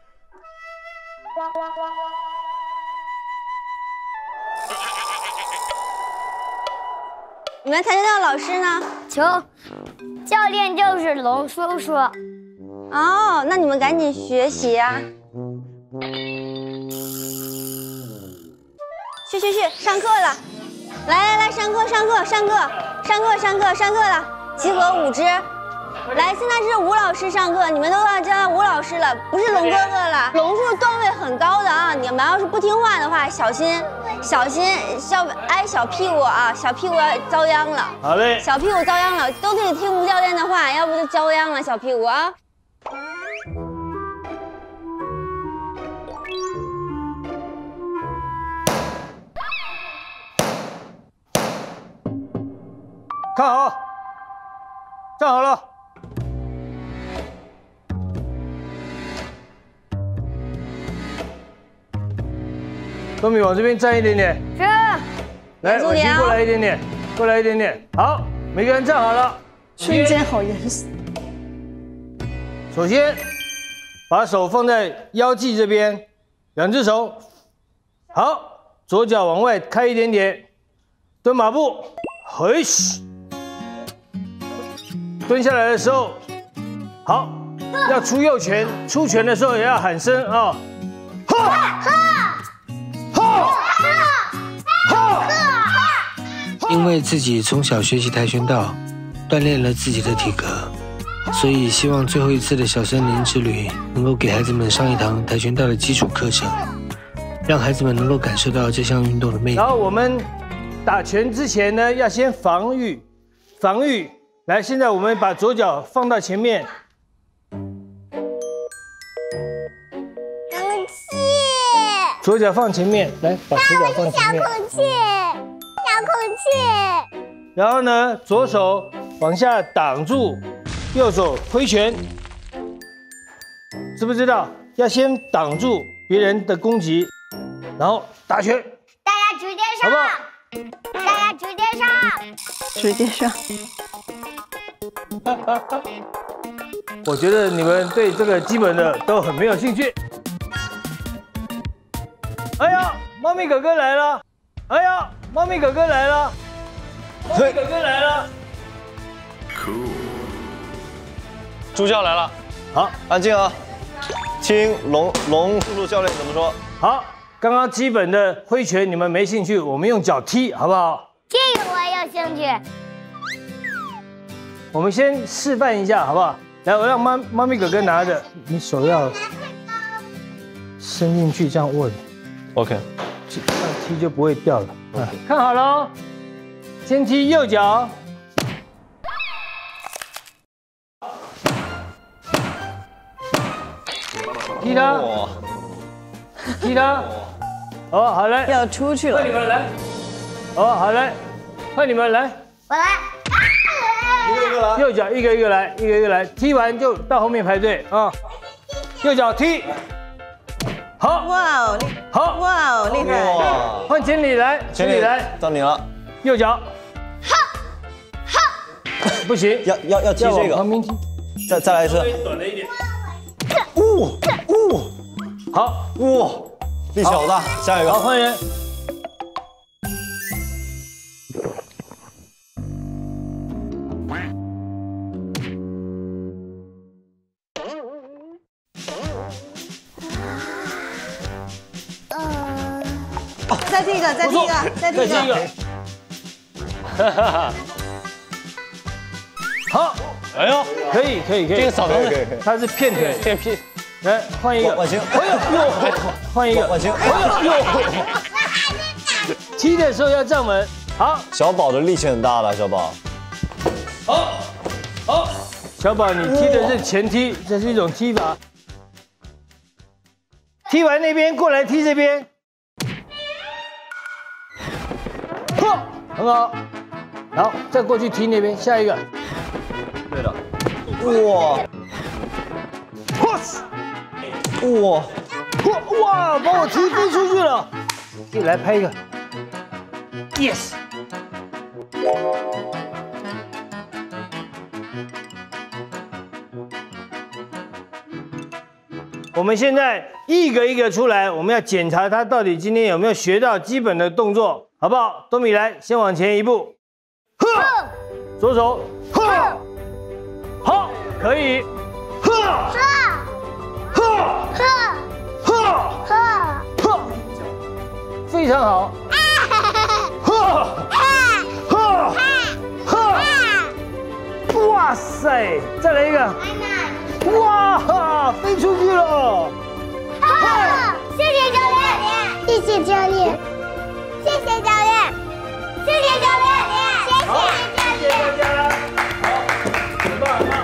你们跆拳道老师呢？ 教练就是龙叔叔。 哦，那你们赶紧学习啊！去，上课了！来，上课了！集合5只。来，现在是吴老师上课，你们都要叫吴老师了，不是龙哥哥了。龙叔段位很高的啊，你们要是不听话的话，小心要挨小屁股啊，小屁股要遭殃了。 好嘞， 小屁股遭殃了，都得听吴教练的话，要不就遭殃了小屁股啊。 看好，站好了。东米往这边站一点点。 是。 来，文心过来一点点，过来一点点。好，每个人站好了。 瞬间好严肃。 首先，把手放在腰际这边，2只手。好，左脚往外开一点点，蹲马步，嘿嘘。蹲下来的时候，好，要出右拳，出拳的时候也要喊声啊， 因为自己从小学习跆拳道，锻炼了自己的体格，所以希望最后一次的小森林之旅能够给孩子们上一堂跆拳道的基础课程，让孩子们能够感受到这项运动的魅力。 然后我们打拳之前呢，要先防御。来，现在我们把左脚放到前面， 空气。 左脚放前面，来，把左脚放前面。 小空气。 然后呢，左手往下挡住，右手挥拳，知不知道？要先挡住别人的攻击，然后打拳。 大家直接上， 好不好？ 大家直接上， 直接上。 我觉得你们对这个基本的都很没有兴趣。哎呀，猫咪哥哥来了！哎呀，猫咪哥哥来了！猫咪哥哥来了！ 助教来了， 好， 安静啊，听龙叔叔教练怎么说。 好，刚刚基本的挥拳你们没兴趣，我们用脚踢，好不好？ 这个我有兴趣。 我们先示范一下，好不好？来，我让猫咪哥哥拿着，你手要伸进去，这样握着。 OK， 这样踢就不会掉了。看好了哦，先踢右脚。踢他，踢他。哦，好来， 要出去了。 快你们来。哦，好来，快你们来。 我来。 一个一个来。 右脚一个一个来，一个一个来。踢完就到后面排队啊。右脚踢。好。 哇哦， 好。 哇哦，厉害。 换经理来，经理来， 到你了。 右脚。 不行， 要踢这个， 旁边踢， 再来一次， 短了一点。好， 力气好大，下一个。 好，换人。 再踢一个，再踢一个，再踢一个。 哈哈哈。好， 哎呦， 可以， 这个扫的， 他是骗腿， 骗。 来换一个， 婉晴， 换一个， 婉晴， 踢的时候要站稳。好， 小宝的力气很大了，小宝。 好，小宝，你踢的是前踢，这是一种踢法。踢完那边过来踢这边，很好。好，再过去踢那边，下一个。 对的。哇！ 哇！把我踢飞出去了。来拍一个。Yes。我们现在一个一个出来，我们要检查他到底今天有没有学到基本的动作，好不好？多米来，先往前一步，左手，好，可以，非常好，哇塞，再来一个。哇，飞出去了！ 谢谢教练，谢谢教练，谢谢教练，谢谢教练，谢谢教练。 谢谢大家，好，很棒很棒。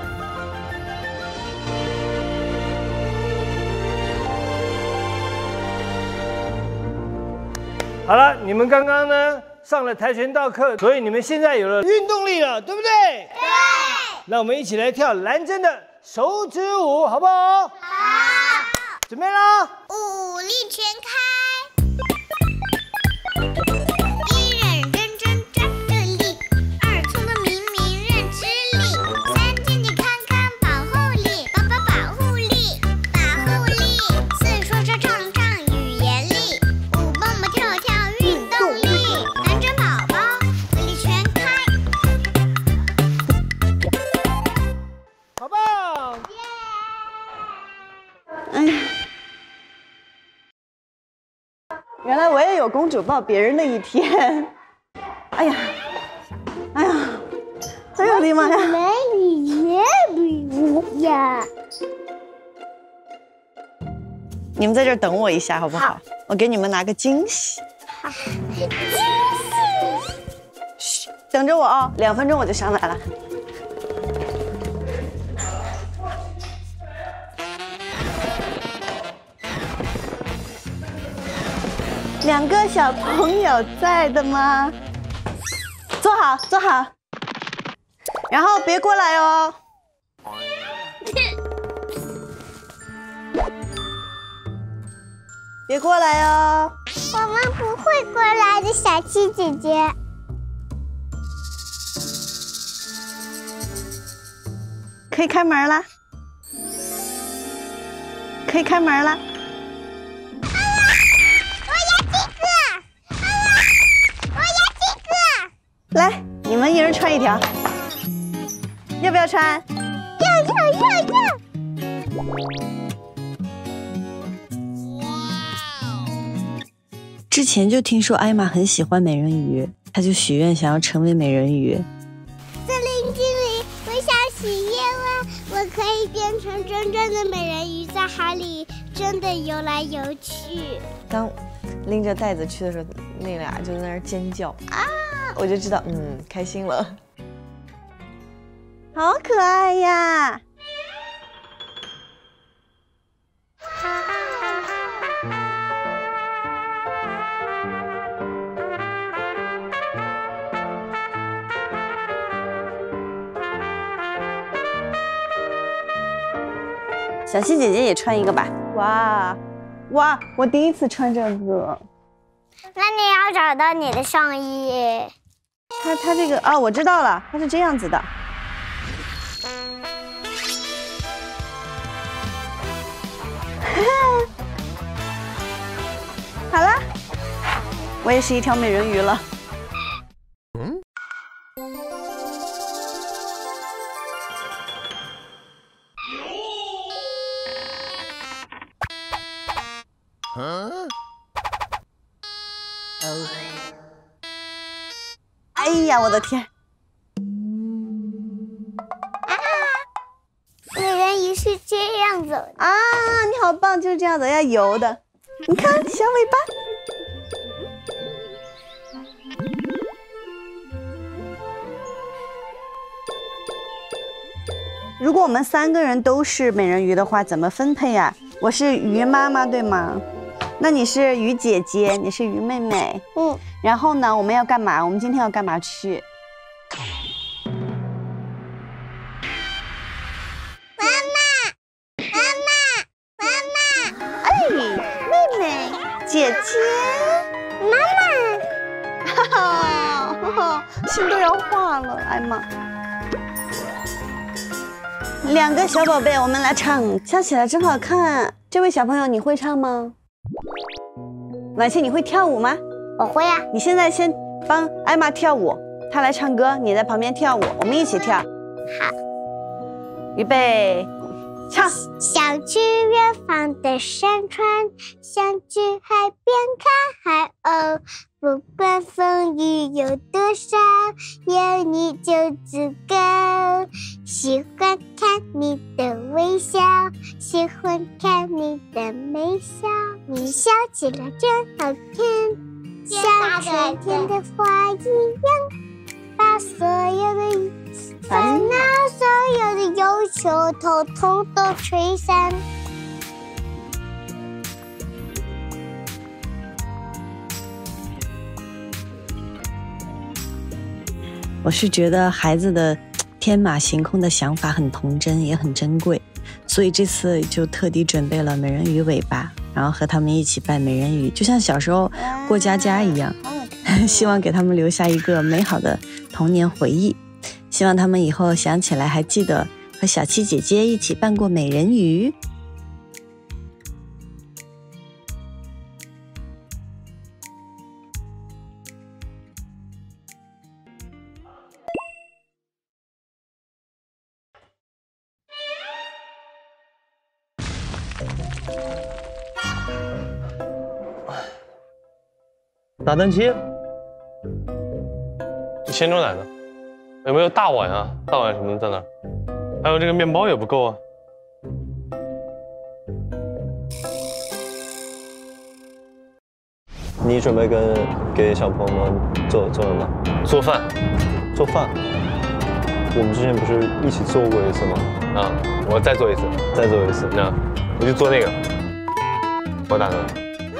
好了，你们刚刚呢上了跆拳道课，所以你们现在有了运动力了，对不对？对。那我们一起来跳蓝针的手指舞，好不好？好。准备啦！ 武力全开，一认真真站着力，二聪聪明明认知力，三健健康康保护力，保护力，保护力，四说说唱唱语言力，五蹦蹦跳跳运动力，蓝针宝宝武力全开， 好棒！ 哎呀，原来我也有公主抱别人的一天。哎呀，哎呀，哎呦我的妈呀！ 美女也不呀。 你们在这儿等我一下好不好？我给你们拿个惊喜。 好， 嘘，等着我哦，2分钟我就上来了。2个小朋友在的吗？坐好，坐好，然后别过来哦。别过来哦。 我们不会过来的，小七姐姐。 可以开门啦，可以开门啦。来，你们一人穿1条，要不要穿？ 要。 之前就听说艾玛很喜欢美人鱼，她就许愿想要成为美人鱼。 森林精灵，我想许愿望，我可以变成真正的美人鱼，在海里真的游来游去。 当拎着袋子去的时候，那俩就在那儿尖叫啊！我就知道，开心了， 好可爱呀！小七姐姐也穿一个吧。哇，我第一次穿这个。 那你要找到你的上衣。 它这个啊，我知道了，它是这样子的。好了，我也是一条美人鱼了。哎呀，我的天！ 美人鱼是这样走的啊！你好棒，就是这样子要游的。你看小尾巴。如果我们3个人都是美人鱼的话，怎么分配呀？我是鱼妈妈，对吗？那你是鱼姐姐，你是鱼妹妹。然后呢，我们要干嘛？我们今天要干嘛去？哎，妹妹，姐姐，妈妈，哈哈，心都要化了，哎妈！2个小宝贝，我们来唱，唱起来真好看。这位小朋友，你会唱吗？婉欣，你会跳舞吗？ 我会啊。 你现在先帮艾玛跳舞，她来唱歌，你在旁边跳舞，我们一起跳。 好， 预备，唱。 想去远方的山川，想去海边看海鸥，不管风雨有多少，有你就足够。喜欢看你的微笑，喜欢看你的眉笑，你笑起来真好看，像春天的花一样，把所有的烦恼、所有的忧愁统统都吹散。 我是觉得孩子的天马行空的想法很童真，也很珍贵，所以这次就特地准备了美人鱼尾巴，然后和他们一起扮美人鱼，就像小时候过家家一样，希望给他们留下一个美好的童年回忆，希望他们以后想起来还记得和小七姐姐一起扮过美人鱼。 打蛋机鲜牛奶呢？有没有大碗啊？大碗什么的在哪儿？还有这个面包也不够啊。 你准备给小朋友们做什么？ 做饭。 做饭。我们之前不是一起做过一次吗？ 啊，我再做一次。 再做一次。 那我就做那个。我打算。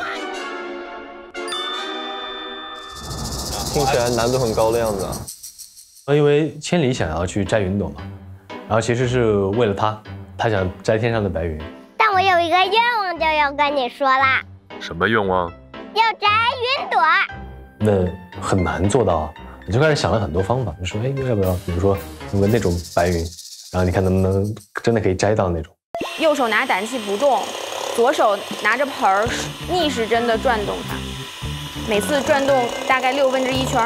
听起来难度很高的样子啊。 因为千里想要去摘云朵嘛，然后其实是为了他想摘天上的白云。 但我有一个愿望就要跟你说啦。 什么愿望？ 要摘云朵。 那很难做到啊！我就开始想了很多方法，就说，要不要，比如说用个那种白云，然后你看能不能真的可以摘到那种。 右手拿打气不动，左手拿着盆儿逆时针的转动它，每次转动大概1/6圈。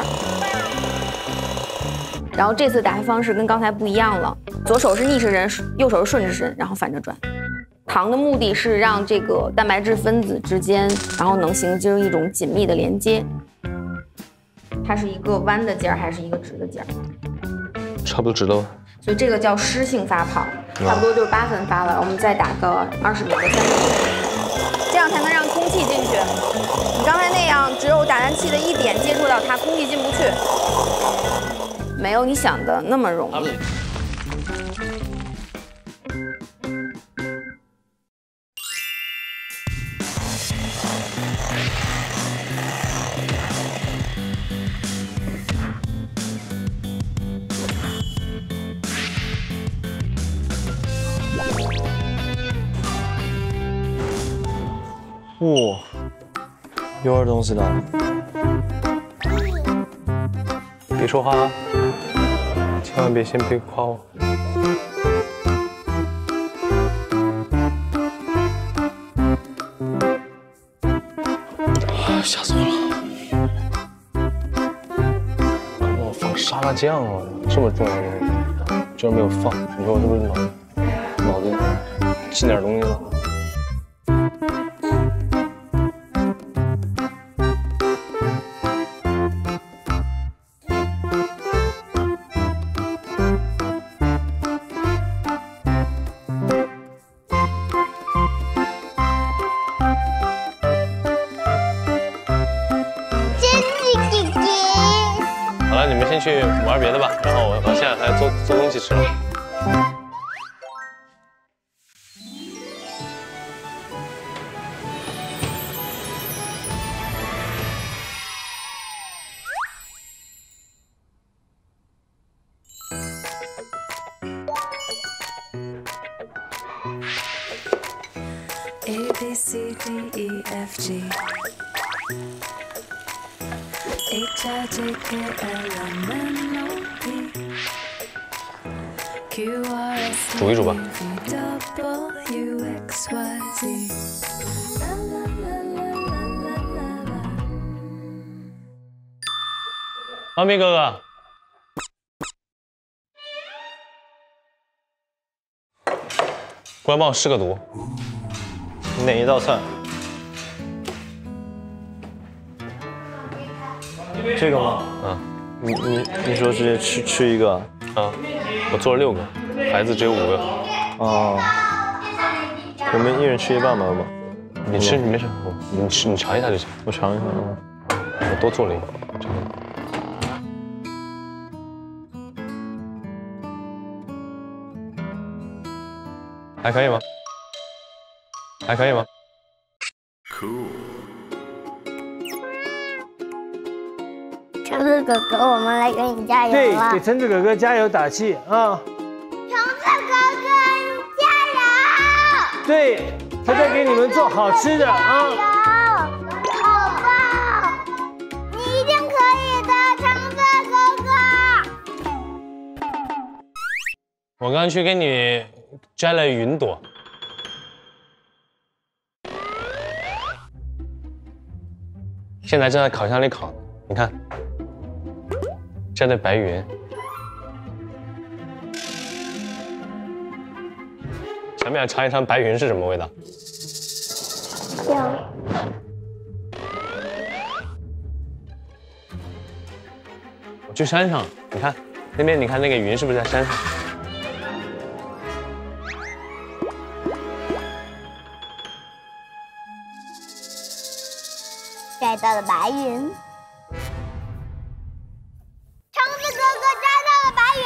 然后这次打的方式跟刚才不一样了，左手是逆时针，右手是顺时针，然后反着转。糖的目的是让这个蛋白质分子之间，然后能形成一种紧密的连接。它是一个弯的尖儿还是一个直的尖儿？ 差不多直的吧。 所以这个叫湿性发泡，差不多就是8分发了。我们再打个20秒到30秒，这样才能让空气进去。你刚才那样，只有打蛋器的一点接触到它，空气进不去。没有你想的那么容易。 哇，有点东西的。 别说话啊，千万别先别夸我。吓死我了！刚我放沙拉酱啊，这么重要的东西，居然没有放，你说我是不是脑子进点东西了？好了，你们先去玩别的吧，然后我现在还做东西吃了。煮一煮吧。猫咪哥哥，过来帮我试个毒。 哪一道菜？这个吗？ 啊， 你说直接吃一个？ 啊，我做了6个，孩子只有5个。 哦，我们一人吃一半吧，好吧？ 你吃你没事，你尝一下就行。 我尝一下。 我多做了一个。还可以吗？还可以吗 ？Cool。橙子哥哥，我们来给你加油了。 对，给橙子哥哥加油打气啊！ 橙子哥哥加油！ 对，他在给你们做好吃的啊！ 加油，好棒！你一定可以的，橙子哥哥。 我刚去给你摘了云朵。现在正在烤箱里烤，你看，摘的白云，想不想尝一尝白云是什么味道？ 想。 我去山上，你看那边，你看那个云是不是在山上？ 摘到了白云，橙子哥哥摘到了白云，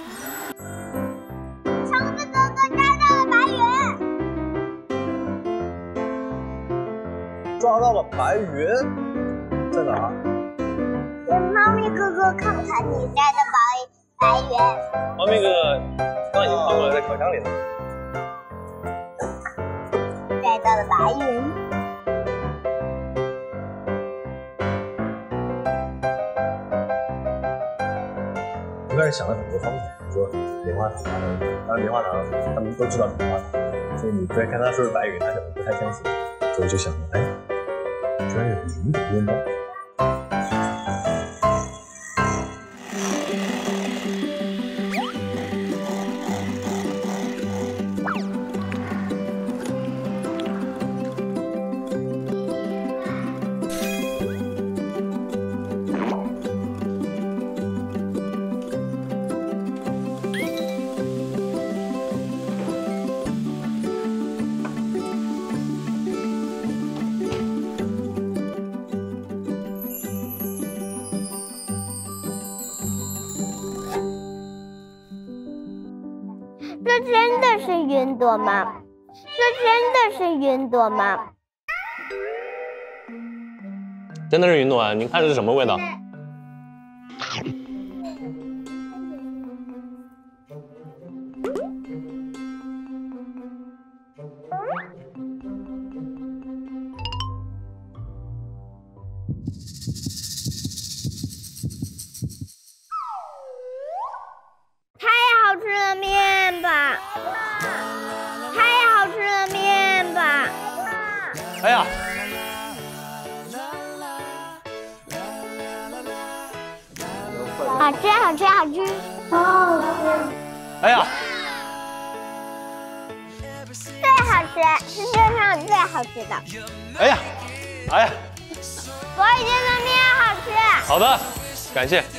橙子哥哥摘到了白云， 抓到了白云，在哪儿？ 给猫咪哥哥看看你摘的白云。 猫咪哥哥刚已经放过来，在烤箱里了。 摘到了白云。 我开始想了很多方法，比如说棉花糖啊，当然棉花糖他们都知道是棉花糖，所以你再看他说是白云，他可能不太相信。所以我就想，哎，居然有云朵面包。 这真的是云朵吗？这真的是云朵吗？ 真的是云朵啊！您看这是什么味道？ 的面吧，太好吃的面吧。 哎呀， 好吃，好吃，好吃，好好吃。 哎呀， 最好吃，世界上最好吃的。 哎呀，哎呀， 所以这个面好吃。 好的，感谢。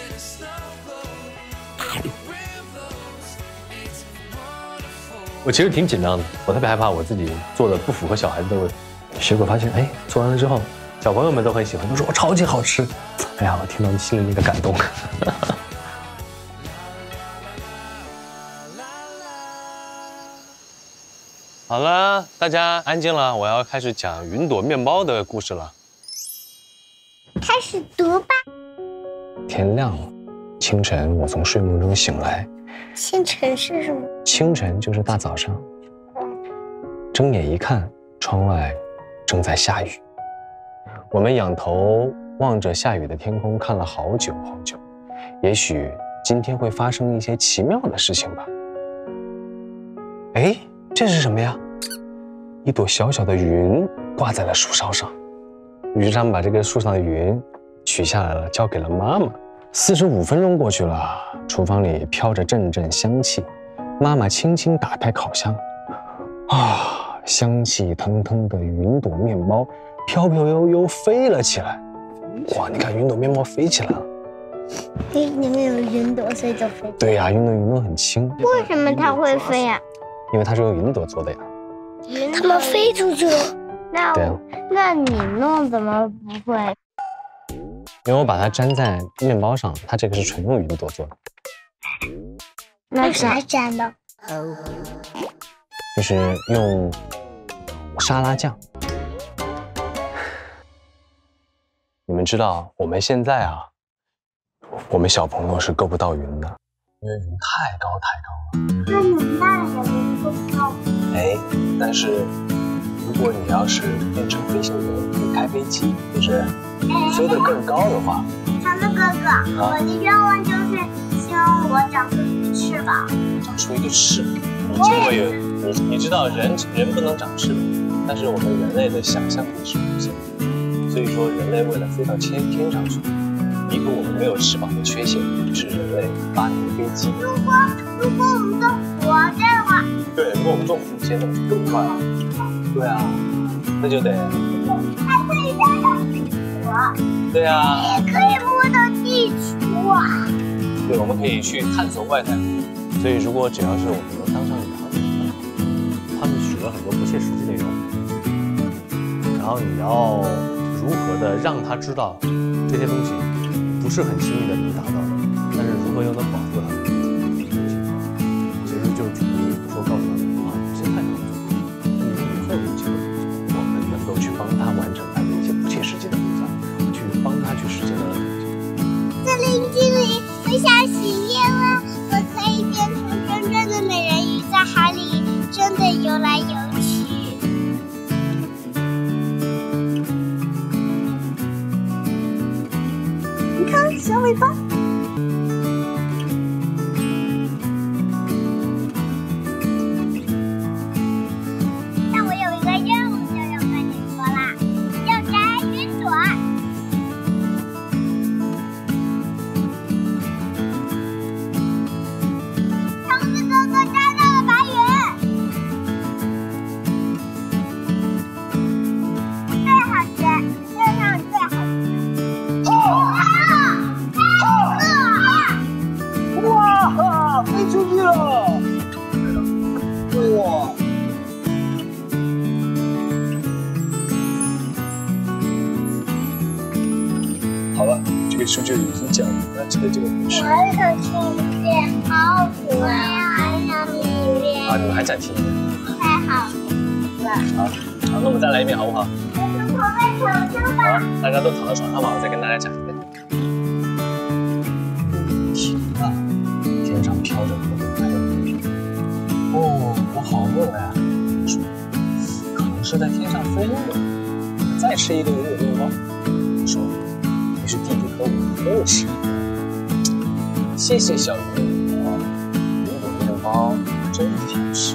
我其实挺紧张的，我特别害怕我自己做的不符合小孩子的味道。结果发现，哎，做完了之后，小朋友们都很喜欢，都说我超级好吃。哎呀，我听到心里那个感动。好了，大家安静了，我要开始讲云朵面包的故事了。 开始读吧。 天亮了，清晨我从睡梦中醒来。 清晨是什么？ 清晨就是大早上。睁眼一看，窗外正在下雨。我们仰头望着下雨的天空，看了好久好久。也许今天会发生一些奇妙的事情吧。哎，这是什么呀？一朵小小的云挂在了树梢上。于是他们把这个树上的云取下来了，交给了妈妈。45分钟过去了，厨房里飘着阵阵香气。妈妈轻轻打开烤箱，啊，香气腾腾的云朵面包飘飘悠悠飞了起来。哇，你看云朵面包飞起来了。 因为有云朵，所以就飞。 对呀，云朵很轻。 为什么它会飞呀？ 因为它是用云朵做的呀。 它们飞出去了。那你弄怎么不会？ 因为我把它粘在面包上，它这个是纯用云朵做的。 那啥粘的？ 就是用沙拉酱。你们知道我们现在啊，我们小朋友是够不到云的，因为云太高太高了。 那你们大人也够不到。 哎，但是如果你要是变成飞行员，可以开飞机，就是飞得更高的话。 长乐哥哥，我的愿望就是希望我长出一个翅膀。 长出一个翅膀？你见过有？你知道人不能长翅膀，但是我们人类的想象力是无限的。所以说，人类为了飞到天上去，弥补我们没有翅膀的缺陷，是人类发明飞机。 如果我们坐火箭的话， 对，如果我们坐火箭，那就更快了。对啊，那就得还可以带到地球。 对啊， 也可以摸到地球啊。 对，我们可以去探索外太空。所以，如果只要是我们能当上宇航员，他们许了很多不切实际的愿望，然后你要如何的让他知道这些东西不是很轻易的能达到的，但是如何又能保护他们？其实就主于说告诉他们啊，这些太难做，你以后有机会，我们能够去帮他完成他的一些不切实际的梦想，去帮他去实现他的梦想。 森林精灵，我想许愿了，我可以变成真正的美人鱼，在海里真的游来游去。你看，小尾巴。但我有一个任务就要跟你说啦，要摘云朵。橙子哥哥摘到了白云，最好吃，世界上最好吃。 哇，飞出去了！哇！ 好了，这个书就已经讲完这个故事。 我还想听一遍，好可爱呀！还想听一遍。 啊，你们还想听一遍？ 太好听了。 好，那我们再来一遍好不好？ 我们躺在床上吧。 好，大家都躺在床上吧，我再跟大家讲一遍。天上飘着朵朵白云。哦，我好饿呀！说，可能是在天上飞的。再吃一个云朵面包。说，于是弟弟和我都吃。谢谢小云朵，云朵面包猫真挑食。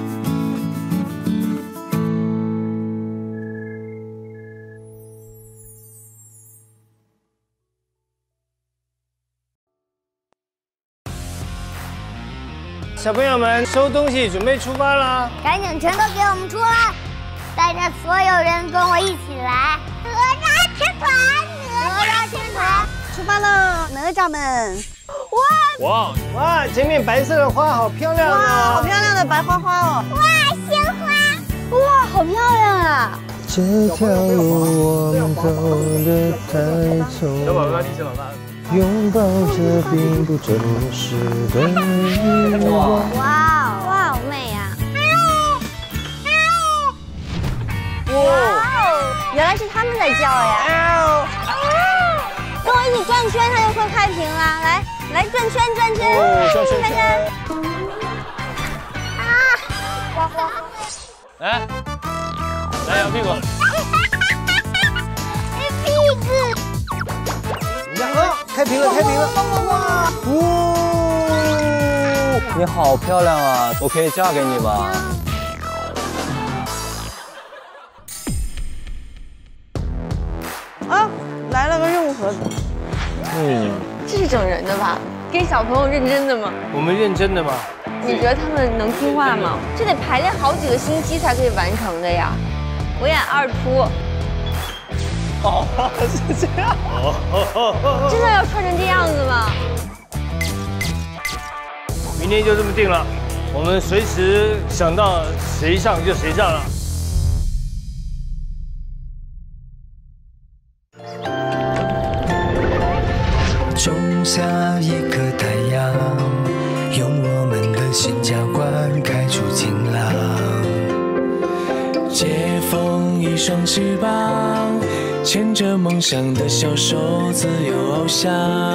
小朋友们收东西，准备出发啦！ 赶紧全都给我们出来，带着所有人跟我一起来！哪吒天团，哪吒天团， 出发喽，哪吒们！ 哇，前面白色的花好漂亮啊！ 哇，好漂亮的白花花哦！ 哇，鲜花！ 哇，好漂亮啊！ 这条路我们走得太匆忙，拥抱着并不真实的欲望。 哇，好美呀！ 哇，原来是他们在叫呀！跟我一起转圈，它就会开屏啦！来转圈，转圈，转圈！ 哇！来摇屁股。 屁股。 开屏了！哇！ 你好漂亮啊！我可以嫁给你吗？ 啊，来了个任务盒子。 这是整人的吧？给小朋友认真的吗？ 我们认真的吗？ 你觉得他们能听话吗？这得排练好几个星期才可以完成的呀。我演二秃。 哦，是这样。 真的要穿成这样子吗？ 明天就这么定了，我们随时想到谁上就谁上了。 种下一颗太阳，用我们的心浇灌，开出晴朗。解封一双翅膀，牵着梦想的小手，自由翱翔。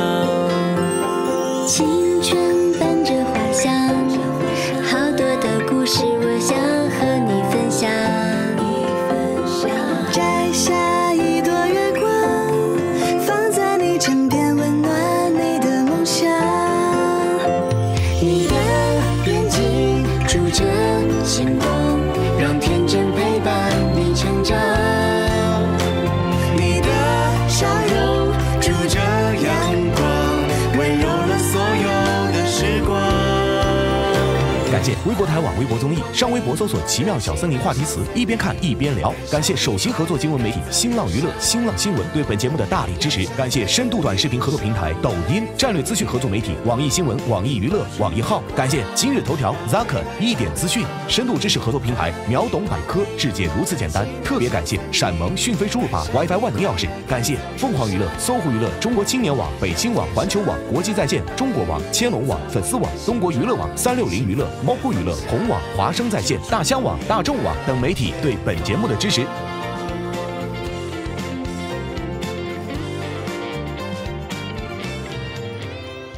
青春伴着花香，好多的故事我想和你分享。摘下一朵月光，放在你枕边，温暖你的梦想。你的眼睛住着星光，让天真陪伴你成长。你的笑容住着阳光，温柔了所有的时光。 感谢微博台网微博综艺，上微博搜索奇妙小森林话题词，一边看一边聊。感谢首席合作经文媒体新浪娱乐、新浪新闻对本节目的大力支持。感谢深度短视频合作平台抖音、战略资讯合作媒体网易新闻、网易娱乐、网易号。感谢今日头条、Zaka 一点资讯深度知识合作平台秒懂百科，世界如此简单。特别感谢闪萌讯飞输入法 WiFi 万能钥匙。感谢凤凰娱乐、搜狐娱乐、中国青年网、北青网、环球网、国际在线、中国网、千龙网、粉丝网、中国娱乐网、360娱乐、猫扑娱乐、红网、华声在线、大香网、大众网等媒体对本节目的支持。